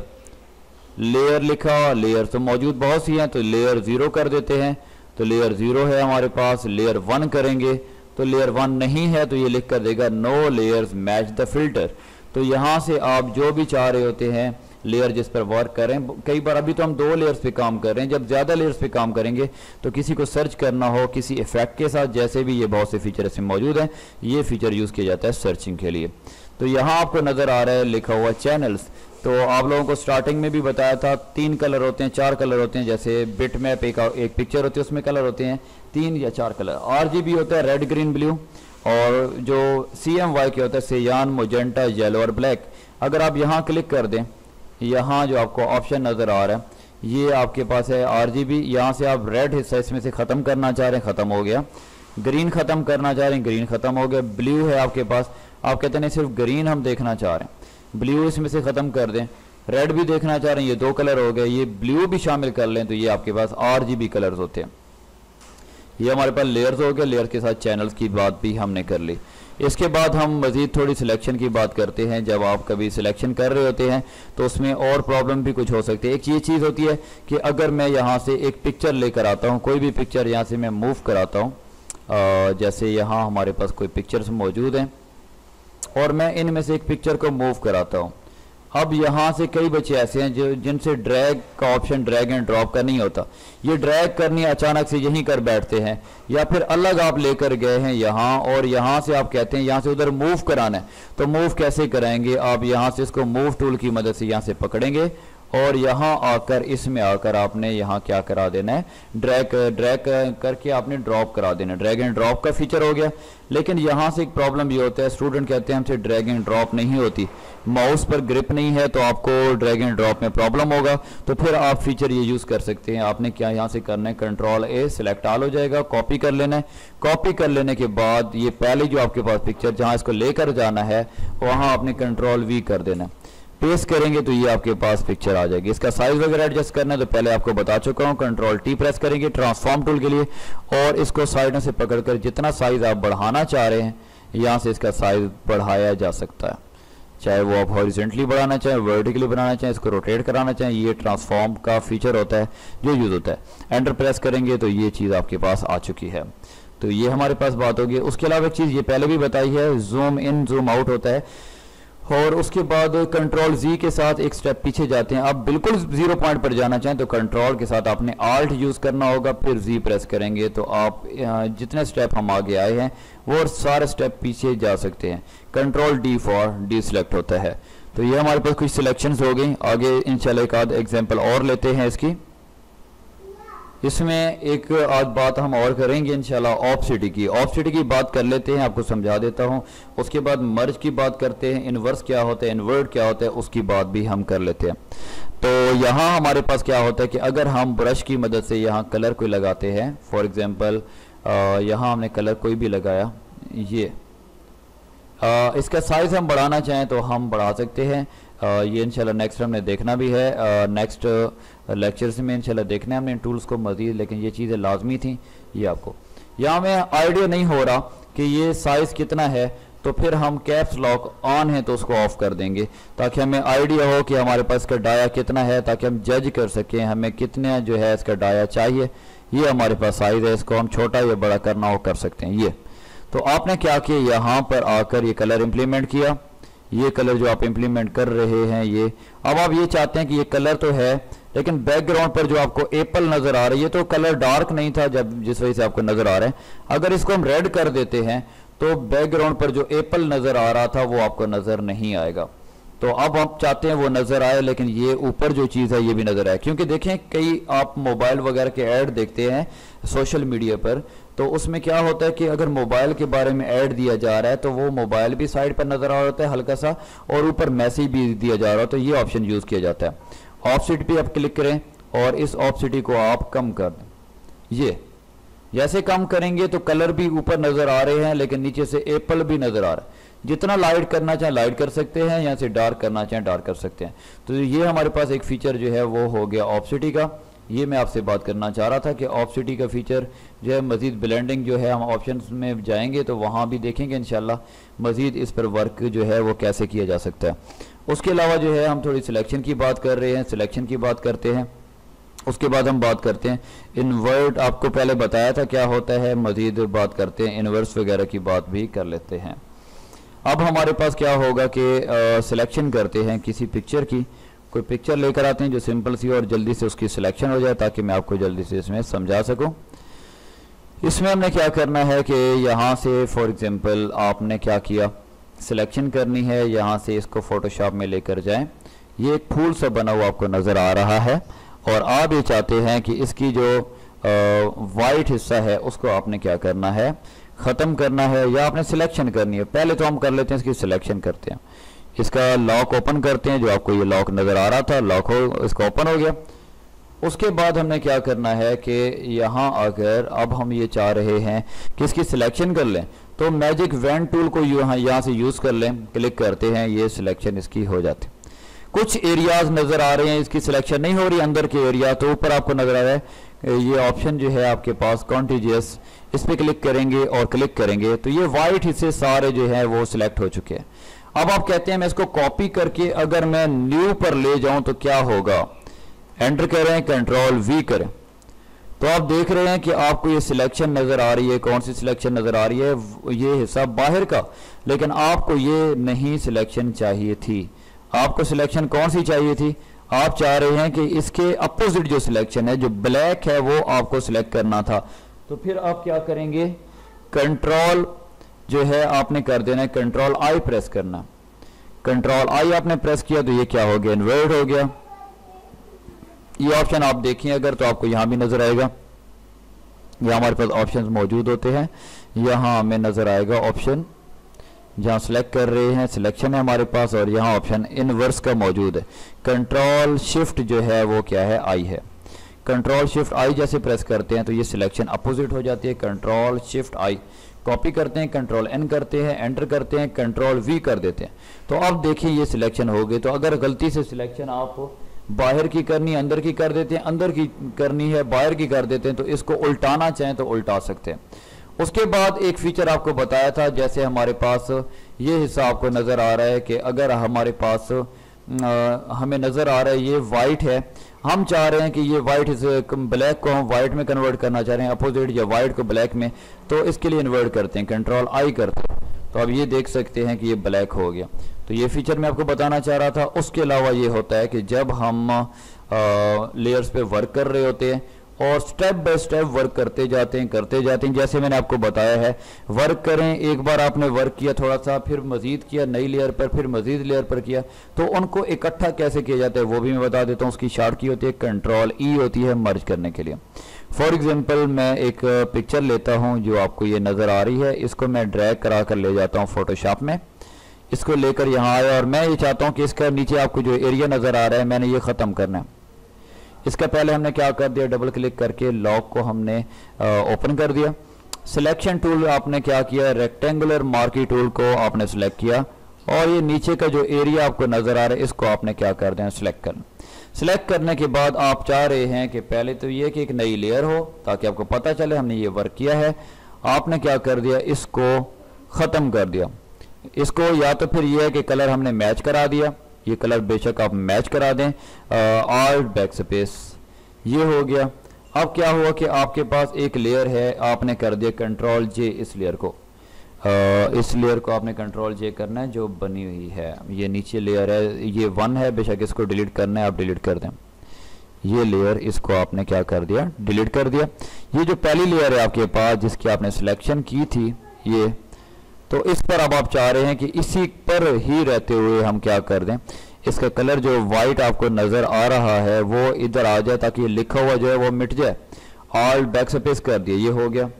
लेयर लिखा, लेयर तो मौजूद बहुत सी हैं तो लेयर ज़ीरो कर देते हैं, तो लेयर ज़ीरो है हमारे पास। लेयर वन करेंगे तो लेयर वन नहीं है तो ये लिख कर देगा no layers match the filter. तो यहाँ से आप जो भी चाह रहे होते हैं लेयर जिस पर वर्क करें, कई बार अभी तो हम दो लेयर्स पे काम कर रहे हैं, जब ज़्यादा लेयर्स पे काम करेंगे तो किसी को सर्च करना हो किसी इफेक्ट के साथ, जैसे भी ये बहुत से फीचर इसमें मौजूद हैं, ये फीचर यूज़ किया जाता है सर्चिंग के लिए। तो यहाँ आपको नज़र आ रहा है लिखा हुआ चैनल्स। तो आप लोगों को स्टार्टिंग में भी बताया था तीन कलर होते हैं, चार कलर होते हैं, जैसे बिट मैप एक एक पिक्चर होती है उसमें कलर होते हैं तीन या चार कलर। आर जी बी होता है रेड ग्रीन ब्लू, और जो सी एम वाई के होता है सियान मोजेंटा येलो और ब्लैक। अगर आप यहाँ क्लिक कर दें, यहाँ जो आपको ऑप्शन नज़र आ रहा है ये आपके पास है आर जी बी। यहाँ से आप रेड हिस्सा इसमें से ख़त्म करना चाह रहे हैं, ख़त्म हो गया। ग्रीन ख़त्म करना चाह रहे हैं, ग्रीन ख़त्म हो गया। ब्लू है आपके पास, आप कहते हैं सिर्फ ग्रीन हम देखना चाह रहे हैं, ब्लू इसमें से ख़त्म कर दें। रेड भी देखना चाह रहे हैं, ये दो कलर हो गए, ये ब्लू भी शामिल कर लें तो ये आपके पास आर जी बी कलर्स होते हैं। ये हमारे पास लेयर्स हो गए, लेयर के साथ चैनल्स की बात भी हमने कर ली। इसके बाद हम मज़ीद थोड़ी सिलेक्शन की बात करते हैं। जब आप कभी सिलेक्शन कर रहे होते हैं तो उसमें और प्रॉब्लम भी कुछ हो सकती है। एक ये चीज़ होती है कि अगर मैं यहाँ से एक पिक्चर लेकर आता हूँ, कोई भी पिक्चर यहाँ से मैं मूव कराता हूँ, जैसे यहाँ हमारे पास कोई पिक्चर्स मौजूद हैं और मैं इनमें से एक पिक्चर को मूव कराता हूँ। अब यहाँ से कई बच्चे ऐसे हैं जो जिनसे ड्रैग का ऑप्शन ड्रैग एंड ड्रॉप का नहीं होता, ये ड्रैग करनी अचानक से यहीं कर बैठते हैं, या फिर अलग आप लेकर गए हैं यहाँ और यहाँ से आप कहते हैं यहाँ से उधर मूव कराना है, तो मूव कैसे कराएंगे? आप यहाँ से इसको मूव टूल की मदद से यहाँ से पकड़ेंगे और यहाँ आकर इसमें आकर आपने यहाँ क्या करा देना है, ड्रैग ड्रैग करके आपने ड्रॉप करा देना। ड्रैग एंड ड्रॉप का फीचर हो गया। लेकिन यहाँ से एक प्रॉब्लम ये होता है, स्टूडेंट कहते हैं हमसे ड्रैग एंड ड्रॉप नहीं होती, माउस पर ग्रिप नहीं है तो आपको ड्रैग एंड ड्रॉप में प्रॉब्लम होगा। तो फिर आप फीचर ये यूज़ कर सकते हैं। आपने क्या यहाँ से करना है, कंट्रोल ए सिलेक्ट ऑल हो जाएगा, कॉपी कर लेना है। कॉपी कर लेने के बाद ये पहले जो आपके पास पिक्चर जहाँ इसको लेकर जाना है वहाँ आपने कंट्रोल वी कर देना है, पेस्ट करेंगे तो ये आपके पास पिक्चर आ जाएगी। इसका साइज वगैरह एडजस्ट करना है तो पहले आपको बता चुका हूँ, कंट्रोल टी प्रेस करेंगे ट्रांसफॉर्म टूल के लिए और इसको साइडों से पकड़कर जितना साइज आप बढ़ाना चाह रहे हैं यहाँ से इसका साइज बढ़ाया जा सकता है। चाहे वो आप हॉरिजेंटली बढ़ाना चाहें, वर्टिकली बनाना चाहें, इसको रोटेट कराना चाहें, ये ट्रांसफॉर्म का फीचर होता है जो यूज़ होता है। एंटर प्रेस करेंगे तो ये चीज़ आपके पास आ चुकी है। तो ये हमारे पास बात होगी। उसके अलावा एक चीज़ ये पहले भी बताई है, जूम इन जूम आउट होता है, और उसके बाद कंट्रोल जी के साथ एक स्टेप पीछे जाते हैं। आप बिल्कुल जीरो पॉइंट पर जाना चाहें तो कंट्रोल के साथ आपने आल्ट यूज़ करना होगा, फिर जी प्रेस करेंगे तो आप जितने स्टेप हम आगे आए हैं वो सारे स्टेप पीछे जा सकते हैं। Control D for deselect होता है। तो ये हमारे पास कुछ सिलेक्शंस हो गई। आगे इंशाल्लाह एक आध एग्जाम्पल और लेते हैं इसकी। इसमें एक आज बात हम और करेंगे इंशाल्लाह ऑपसिटी की। ऑपसिटी की बात कर लेते हैं, आपको समझा देता हूं। उसके बाद मर्ज की बात करते हैं, इन्वर्स क्या होता है, इन्वर्ट क्या होता है, उसकी बात भी हम कर लेते हैं। तो यहाँ हमारे पास क्या होता है कि अगर हम ब्रश की मदद से यहाँ कलर कोई लगाते हैं, फॉर एग्जांपल यहाँ हमने कलर कोई भी लगाया, ये आ, इसका साइज़ हम बढ़ाना चाहें तो हम बढ़ा सकते हैं। आ, ये इंशाल्लाह नेक्स्ट हमने देखना भी है, नेक्स्ट लेक्चर्स में इंशाल्लाह देखना है हमने इन टूल्स को मज़ीद, लेकिन ये चीज़ें लाजमी थी। ये आपको यहाँ में आइडिया नहीं हो रहा कि ये साइज़ कितना है, तो फिर हम कैप्स लॉक ऑन है तो उसको ऑफ कर देंगे ताकि हमें आइडिया हो कि हमारे पास इसका डाया कितना है, ताकि हम जज कर सकें हमें कितने जो है इसका डाया चाहिए। ये हमारे पास साइज़ है, इसको हम छोटा या बड़ा करना हो कर सकते हैं। ये तो आपने क्या किया, यहाँ पर आकर ये कलर इम्प्लीमेंट किया। ये कलर जो आप इम्प्लीमेंट कर रहे हैं, ये अब आप ये चाहते हैं कि ये कलर तो है लेकिन बैकग्राउंड पर जो आपको एप्पल नजर आ रही है, तो कलर डार्क नहीं था जब जिस वजह से आपको नजर आ रहा है। अगर इसको हम रेड कर देते हैं तो बैकग्राउंड पर जो एप्पल नजर आ रहा था वो आपको नजर नहीं आएगा। तो अब आप चाहते हैं वो नजर आए, लेकिन ये ऊपर जो चीज़ है ये भी नजर आए। क्योंकि देखें कई आप मोबाइल वगैरह के ऐड देखते हैं सोशल मीडिया पर, तो उसमें क्या होता है कि अगर मोबाइल के बारे में ऐड दिया जा रहा है तो वो मोबाइल भी साइड पर नजर आ रहा होता है हल्का सा, और ऊपर मैसेज भी दिया जा रहा हो, तो ये ऑप्शन यूज किया जाता है। ऑफसेट पे आप क्लिक करें और इस ऑफसेट को आप कम कर दें। ये जैसे कम करेंगे तो कलर भी ऊपर नजर आ रहे हैं लेकिन नीचे से एप्पल भी नजर आ रहा है। जितना लाइट करना चाहें लाइट कर सकते हैं, यहाँ से डार्क करना चाहें डार्क कर सकते हैं। तो ये हमारे पास एक फीचर जो है वो हो गया ऑफसिटी का। ये मैं आपसे बात करना चाह रहा था कि ऑफसिटी का फीचर जो है मजीद ब्लेंडिंग जो है हम ऑप्शंस में जाएंगे तो वहाँ भी देखेंगे इंशाल्लाह मजीद इस पर वर्क जो है वो कैसे किया जा सकता है। उसके अलावा जो है हम थोड़ी सिलेक्शन की बात कर रहे हैं, सिलेक्शन की बात करते हैं। उसके बाद हम बात करते हैं इन्वर्ट, आपको पहले बताया था क्या होता है, मजीद बात करते हैं इन्वर्स वगैरह की बात भी कर लेते हैं। अब हमारे पास क्या होगा कि सिलेक्शन करते हैं किसी पिक्चर की, कोई पिक्चर लेकर आते हैं जो सिंपल सी और जल्दी से उसकी सिलेक्शन हो जाए ताकि मैं आपको जल्दी से इसमें समझा सकूं। इसमें हमने क्या करना है कि यहाँ से फॉर एग्जांपल आपने क्या किया, सिलेक्शन करनी है, यहाँ से इसको फोटोशॉप में लेकर जाएं। ये एक फूल सा बना हुआ आपको नज़र आ रहा है और आप ये चाहते हैं कि इसकी जो वाइट हिस्सा है उसको आपने क्या करना है, ख़त्म करना है या आपने सिलेक्शन करनी है। पहले तो हम कर लेते हैं इसकी सिलेक्शन करते हैं, इसका लॉक ओपन करते हैं। जो आपको ये लॉक नज़र आ रहा था लॉक हो, इसका ओपन हो गया। उसके बाद हमने क्या करना है कि यहाँ अगर अब हम ये चाह रहे हैं कि इसकी सिलेक्शन कर लें तो मैजिक वैन टूल को यहाँ यहाँ से यूज़ कर लें, क्लिक करते हैं, ये सिलेक्शन इसकी हो जाती। कुछ एरियाज नज़र आ रहे हैं इसकी सिलेक्शन नहीं हो रही, अंदर के एरिया, तो ऊपर आपको नज़र आ रहा है ये ऑप्शन जो है आपके पास कॉन्टिजियस, इस पर क्लिक करेंगे और क्लिक करेंगे तो ये वाइट हिस्से सारे जो है वो सिलेक्ट हो चुके हैं। अब आप कहते हैं मैं इसको कॉपी करके अगर मैं न्यू पर ले जाऊं तो क्या होगा, एंटर करें, कंट्रोल वी करें, तो आप देख रहे हैं कि आपको ये सिलेक्शन नज़र आ रही है। कौन सी सिलेक्शन नज़र आ रही है, ये हिस्सा बाहर का, लेकिन आपको ये नहीं सिलेक्शन चाहिए थी। आपको सिलेक्शन कौन सी चाहिए थी, आप चाह रहे हैं कि इसके अपोजिट जो सिलेक्शन है जो ब्लैक है वो आपको सिलेक्ट करना था। तो फिर आप क्या करेंगे, कंट्रोल जो है आपने कर देना है, कंट्रोल आई प्रेस करना। कंट्रोल आई आपने प्रेस किया तो ये क्या हो गया, इन्वर्ट हो गया। ये ऑप्शन आप देखिए अगर तो आपको यहां भी नजर आएगा, यहां हमारे पास ऑप्शंस मौजूद होते हैं। यहां हमें नजर आएगा ऑप्शन जहां सेलेक्ट कर रहे हैं, सिलेक्शन है हमारे पास, और यहाँ ऑप्शन इनवर्स का मौजूद है। कंट्रोल शिफ्ट जो है वो क्या है, आई है। कंट्रोल शिफ्ट आई जैसे प्रेस करते हैं तो ये सिलेक्शन अपोजिट हो जाती है। कंट्रोल शिफ्ट आई कॉपी करते हैं, कंट्रोल एन करते हैं, एंटर करते हैं, कंट्रोल वी कर देते हैं, तो अब देखिए ये सिलेक्शन हो गई। तो अगर गलती से सिलेक्शन आप बाहर की करनी है अंदर की कर देते हैं, अंदर की करनी है बाहर की कर देते हैं, तो इसको उल्टाना चाहें तो उल्टा सकते हैं। उसके बाद एक फीचर आपको बताया था, जैसे हमारे पास ये हिस्सा आपको नज़र आ रहा है कि अगर हमारे पास आ, हमें नज़र आ रहा है ये वाइट है, हम चाह रहे हैं कि ये वाइट इस ब्लैक को हम वाइट में कन्वर्ट करना चाह रहे हैं, अपोजिट या वाइट को ब्लैक में, तो इसके लिए इन्वर्ट करते हैं, कंट्रोल आई करते हैं, तो अब ये देख सकते हैं कि ये ब्लैक हो गया। तो ये फीचर मैं आपको बताना चाह रहा था। उसके अलावा ये होता है कि जब हम लेयर्स पे वर्क कर रहे होते हैं और स्टेप बाय स्टेप वर्क करते जाते हैं करते जाते हैं, जैसे मैंने आपको बताया है, वर्क करें, एक बार आपने वर्क किया थोड़ा सा, फिर मजीद किया नई लेयर पर, फिर मजीद लेयर पर किया, तो उनको इकट्ठा कैसे किया जाता है वो भी मैं बता देता हूँ। उसकी शॉर्ट की होती है कंट्रोल ई होती है मर्ज करने के लिए। फॉर एग्जाम्पल मैं एक पिक्चर लेता हूँ जो आपको ये नज़र आ रही है, इसको मैं ड्रैग करा कर ले जाता हूँ फोटोशॉप में, इसको लेकर यहाँ आया और मैं ये चाहता हूँ कि इसका नीचे आपको जो एरिया नज़र आ रहा है मैंने ये ख़त्म करना है। इसका पहले हमने क्या कर दिया, डबल क्लिक करके लॉक को हमने ओपन कर दिया। सिलेक्शन टूल आपने क्या किया, रेक्टेंगुलर मार्की टूल को आपने सेलेक्ट किया और ये नीचे का जो एरिया आपको नज़र आ रहा है इसको आपने क्या कर दें, सेलेक्ट करना। सेलेक्ट करने के बाद आप चाह रहे हैं कि पहले तो ये कि एक नई लेयर हो ताकि आपको पता चले हमने ये वर्क किया है। आपने क्या कर दिया, इसको ख़त्म कर दिया। इसको या तो फिर ये है कि कलर हमने मैच करा दिया, ये कलर बेशक आप मैच करा दें, आल्ट बैक स्पेस, ये हो गया। अब क्या हुआ कि आपके पास एक लेयर है, आपने कर दिया कंट्रोल जे इस लेयर को, आ, इस लेयर को आपने कंट्रोल जे करना है जो बनी हुई है, ये नीचे लेयर है, ये वन है, बेशक इसको डिलीट करना है आप डिलीट कर दें। ये लेयर इसको आपने क्या कर दिया, डिलीट कर दिया। ये जो पहली लेयर है आपके पास जिसकी आपने सिलेक्शन की थी ये, तो इस पर अब आप चाह रहे हैं कि इसी पर ही रहते हुए हम क्या कर दें, इसका कलर जो वाइट आपको नज़र आ रहा है वो इधर आ जाए ताकि ये लिखा हुआ जो है वो मिट जाए। ऑल्ट बैक स्पेस कर दिया, ये हो गया।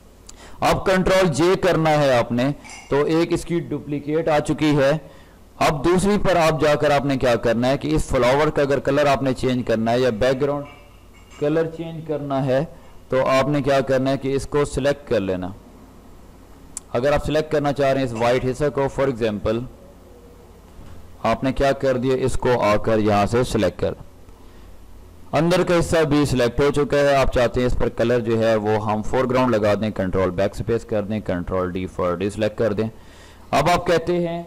अब कंट्रोल जे करना है आपने, तो एक इसकी डुप्लीकेट आ चुकी है। अब दूसरी पर आप जाकर आपने क्या करना है कि इस फ्लावर का अगर कलर आपने चेंज करना है या बैकग्राउंड कलर चेंज करना है तो आपने क्या करना है कि इसको सिलेक्ट कर लेना। अगर आप सिलेक्ट करना चाह रहे हैं इस वाइट हिस्से को, फॉर एग्जांपल आपने क्या कर दिया, इसको आकर यहां से सिलेक्ट कर, अंदर का हिस्सा भी सिलेक्ट हो चुका है। आप चाहते हैं इस पर कलर जो है वो हम फोरग्राउंड लगा दें, कंट्रोल बैक स्पेस कर दें, control D for deselect कर दें। अब आप कहते हैं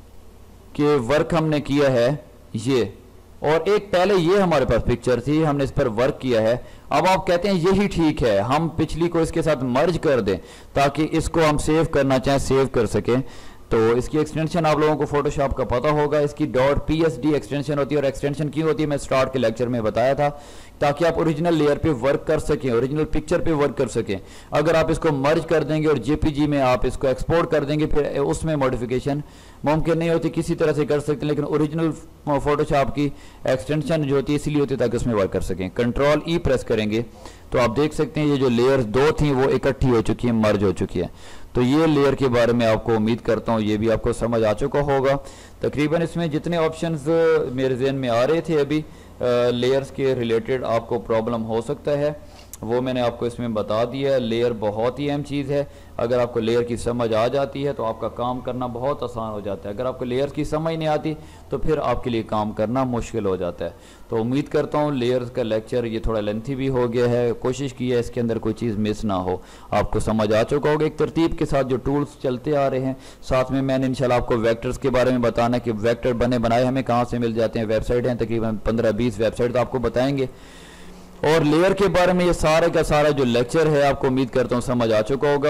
कि वर्क हमने किया है ये, और एक पहले ये हमारे पास पिक्चर थी, हमने इस पर वर्क किया है। अब आप कहते हैं यही ठीक है, हम पिछली को इसके साथ मर्ज कर दें ताकि इसको हम सेव करना चाहें सेव कर सकें। तो इसकी एक्सटेंशन आप लोगों को फोटोशॉप का पता होगा, इसकी dot P S D extension होती है। और एक्सटेंशन क्यों होती है मैं स्टार्ट के लेक्चर में बताया था, ताकि आप ओरिजिनल लेयर पे वर्क कर सकें, ओरिजिनल पिक्चर पे वर्क कर सकें। अगर आप इसको मर्ज कर देंगे और जेपीजी में आप इसको एक्सपोर्ट कर देंगे फिर उसमें मॉडिफिकेशन मुमकिन नहीं होती, किसी तरह से कर सकते हैं, लेकिन ओरिजिनल फोटोशॉप की एक्सटेंशन जो होती है इसलिए होती है ताकि उसमें वर्क कर सकें। कंट्रोल ई प्रेस करेंगे तो आप देख सकते हैं ये जो लेयर्स दो थी वो इकट्ठी हो चुकी है, मर्ज हो चुकी है। तो ये लेयर के बारे में आपको उम्मीद करता हूँ ये भी आपको समझ आ चुका होगा। तकरीबन इसमें जितने ऑप्शंस मेरे जहन में आ रहे थे अभी लेयर्स के रिलेटेड आपको प्रॉब्लम हो सकता है वो मैंने आपको इसमें बता दिया। लेयर बहुत ही अहम चीज़ है, अगर आपको लेयर की समझ आ जाती है तो आपका काम करना बहुत आसान हो जाता है। अगर आपको लेयर्स की समझ नहीं आती तो फिर आपके लिए काम करना मुश्किल हो जाता है। तो उम्मीद करता हूँ लेयर्स का लेक्चर ये थोड़ा लेंथी भी हो गया है, कोशिश की है इसके अंदर कोई चीज़ मिस ना हो, आपको समझ आ चुका होगा। एक तरतीब के साथ जो टूल्स चलते आ रहे हैं, साथ में मैंने इंशाल्लाह आपको वेक्टर्स के बारे में बताना कि वेक्टर बने बनाए हमें कहाँ से मिल जाते हैं। वेबसाइट हैं तकरीबन पंद्रह बीस वेबसाइट तो आपको बताएंगे। और लेयर के बारे में ये सारे का सारा जो लेक्चर है आपको उम्मीद करता हूँ समझ आ चुका होगा।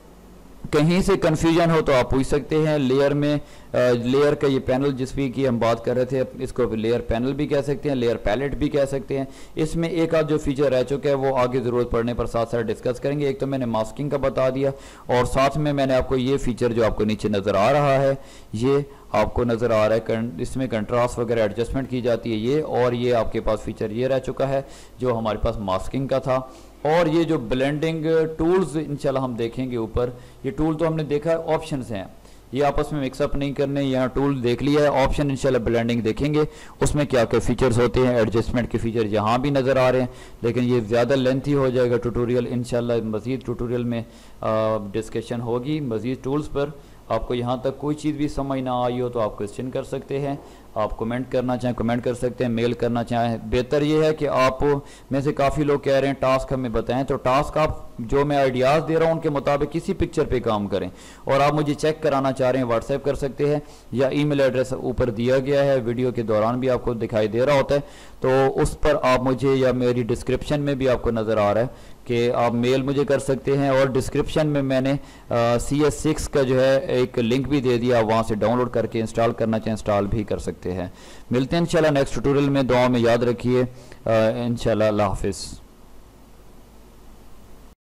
कहीं से कंफ्यूजन हो तो आप पूछ सकते हैं। लेयर में लेयर का ये पैनल जिस भी की हम बात कर रहे थे, इसको लेयर पैनल भी कह सकते हैं, लेयर पैलेट भी कह सकते हैं। इसमें एक आध जो फीचर रह चुका है वो आगे ज़रूरत पड़ने पर साथ साथ डिस्कस करेंगे। एक तो मैंने मास्किंग का बता दिया और साथ में मैंने आपको ये फीचर जो आपको नीचे नज़र आ रहा है ये आपको नज़र आ रहा है, इसमें कंट्रास्ट वगैरह एडजस्टमेंट की जाती है ये, और ये आपके पास फीचर ये रह चुका है जो हमारे पास मास्किंग का था। और ये जो ब्लेंडिंग टूल्स इंशाल्लाह हम देखेंगे ऊपर, ये टूल तो हमने देखा है ऑप्शंस हैं, ये आपस में मिक्सअप नहीं करने, यहाँ टूल देख लिया है, ऑप्शन इंशाल्लाह ब्लेंडिंग देखेंगे उसमें क्या क्या फीचर्स होते हैं, एडजस्टमेंट के फीचर यहाँ भी नज़र आ रहे हैं। लेकिन ये ज़्यादा लेंथी हो जाएगा ट्यूटोरियल, इंशाल्लाह मज़ीद ट्यूटोरियल में डिस्कशन होगी मज़ीद टूल्स पर। आपको यहाँ तक कोई चीज़ भी समझ ना आई हो तो आप क्वेश्चन कर सकते हैं, आप कमेंट करना चाहें कमेंट कर सकते हैं, मेल करना चाहें। बेहतर ये है कि आप में से काफ़ी लोग कह रहे हैं टास्क हमें बताएं, तो टास्क आप जो मैं आइडियाज़ दे रहा हूँ उनके मुताबिक किसी पिक्चर पे काम करें। और आप मुझे चेक कराना चाह रहे हैं व्हाट्सएप कर सकते हैं, या ईमेल एड्रेस ऊपर दिया गया है, वीडियो के दौरान भी आपको दिखाई दे रहा होता है, तो उस पर आप मुझे, या मेरी डिस्क्रिप्शन में भी आपको नज़र आ रहा है कि आप मेल मुझे कर सकते हैं। और डिस्क्रिप्शन में मैंने सी एस सिक्स का जो है एक लिंक भी दे दिया, वहाँ से डाउनलोड करके इंस्टॉल करना चाहें इंस्टॉल भी कर सकते हैं। मिलते हैं इंशाल्लाह नेक्स्ट ट्यूटोरियल में, दुआ में याद रखिए। इंशाल्लाह अल्लाह हाफिज़।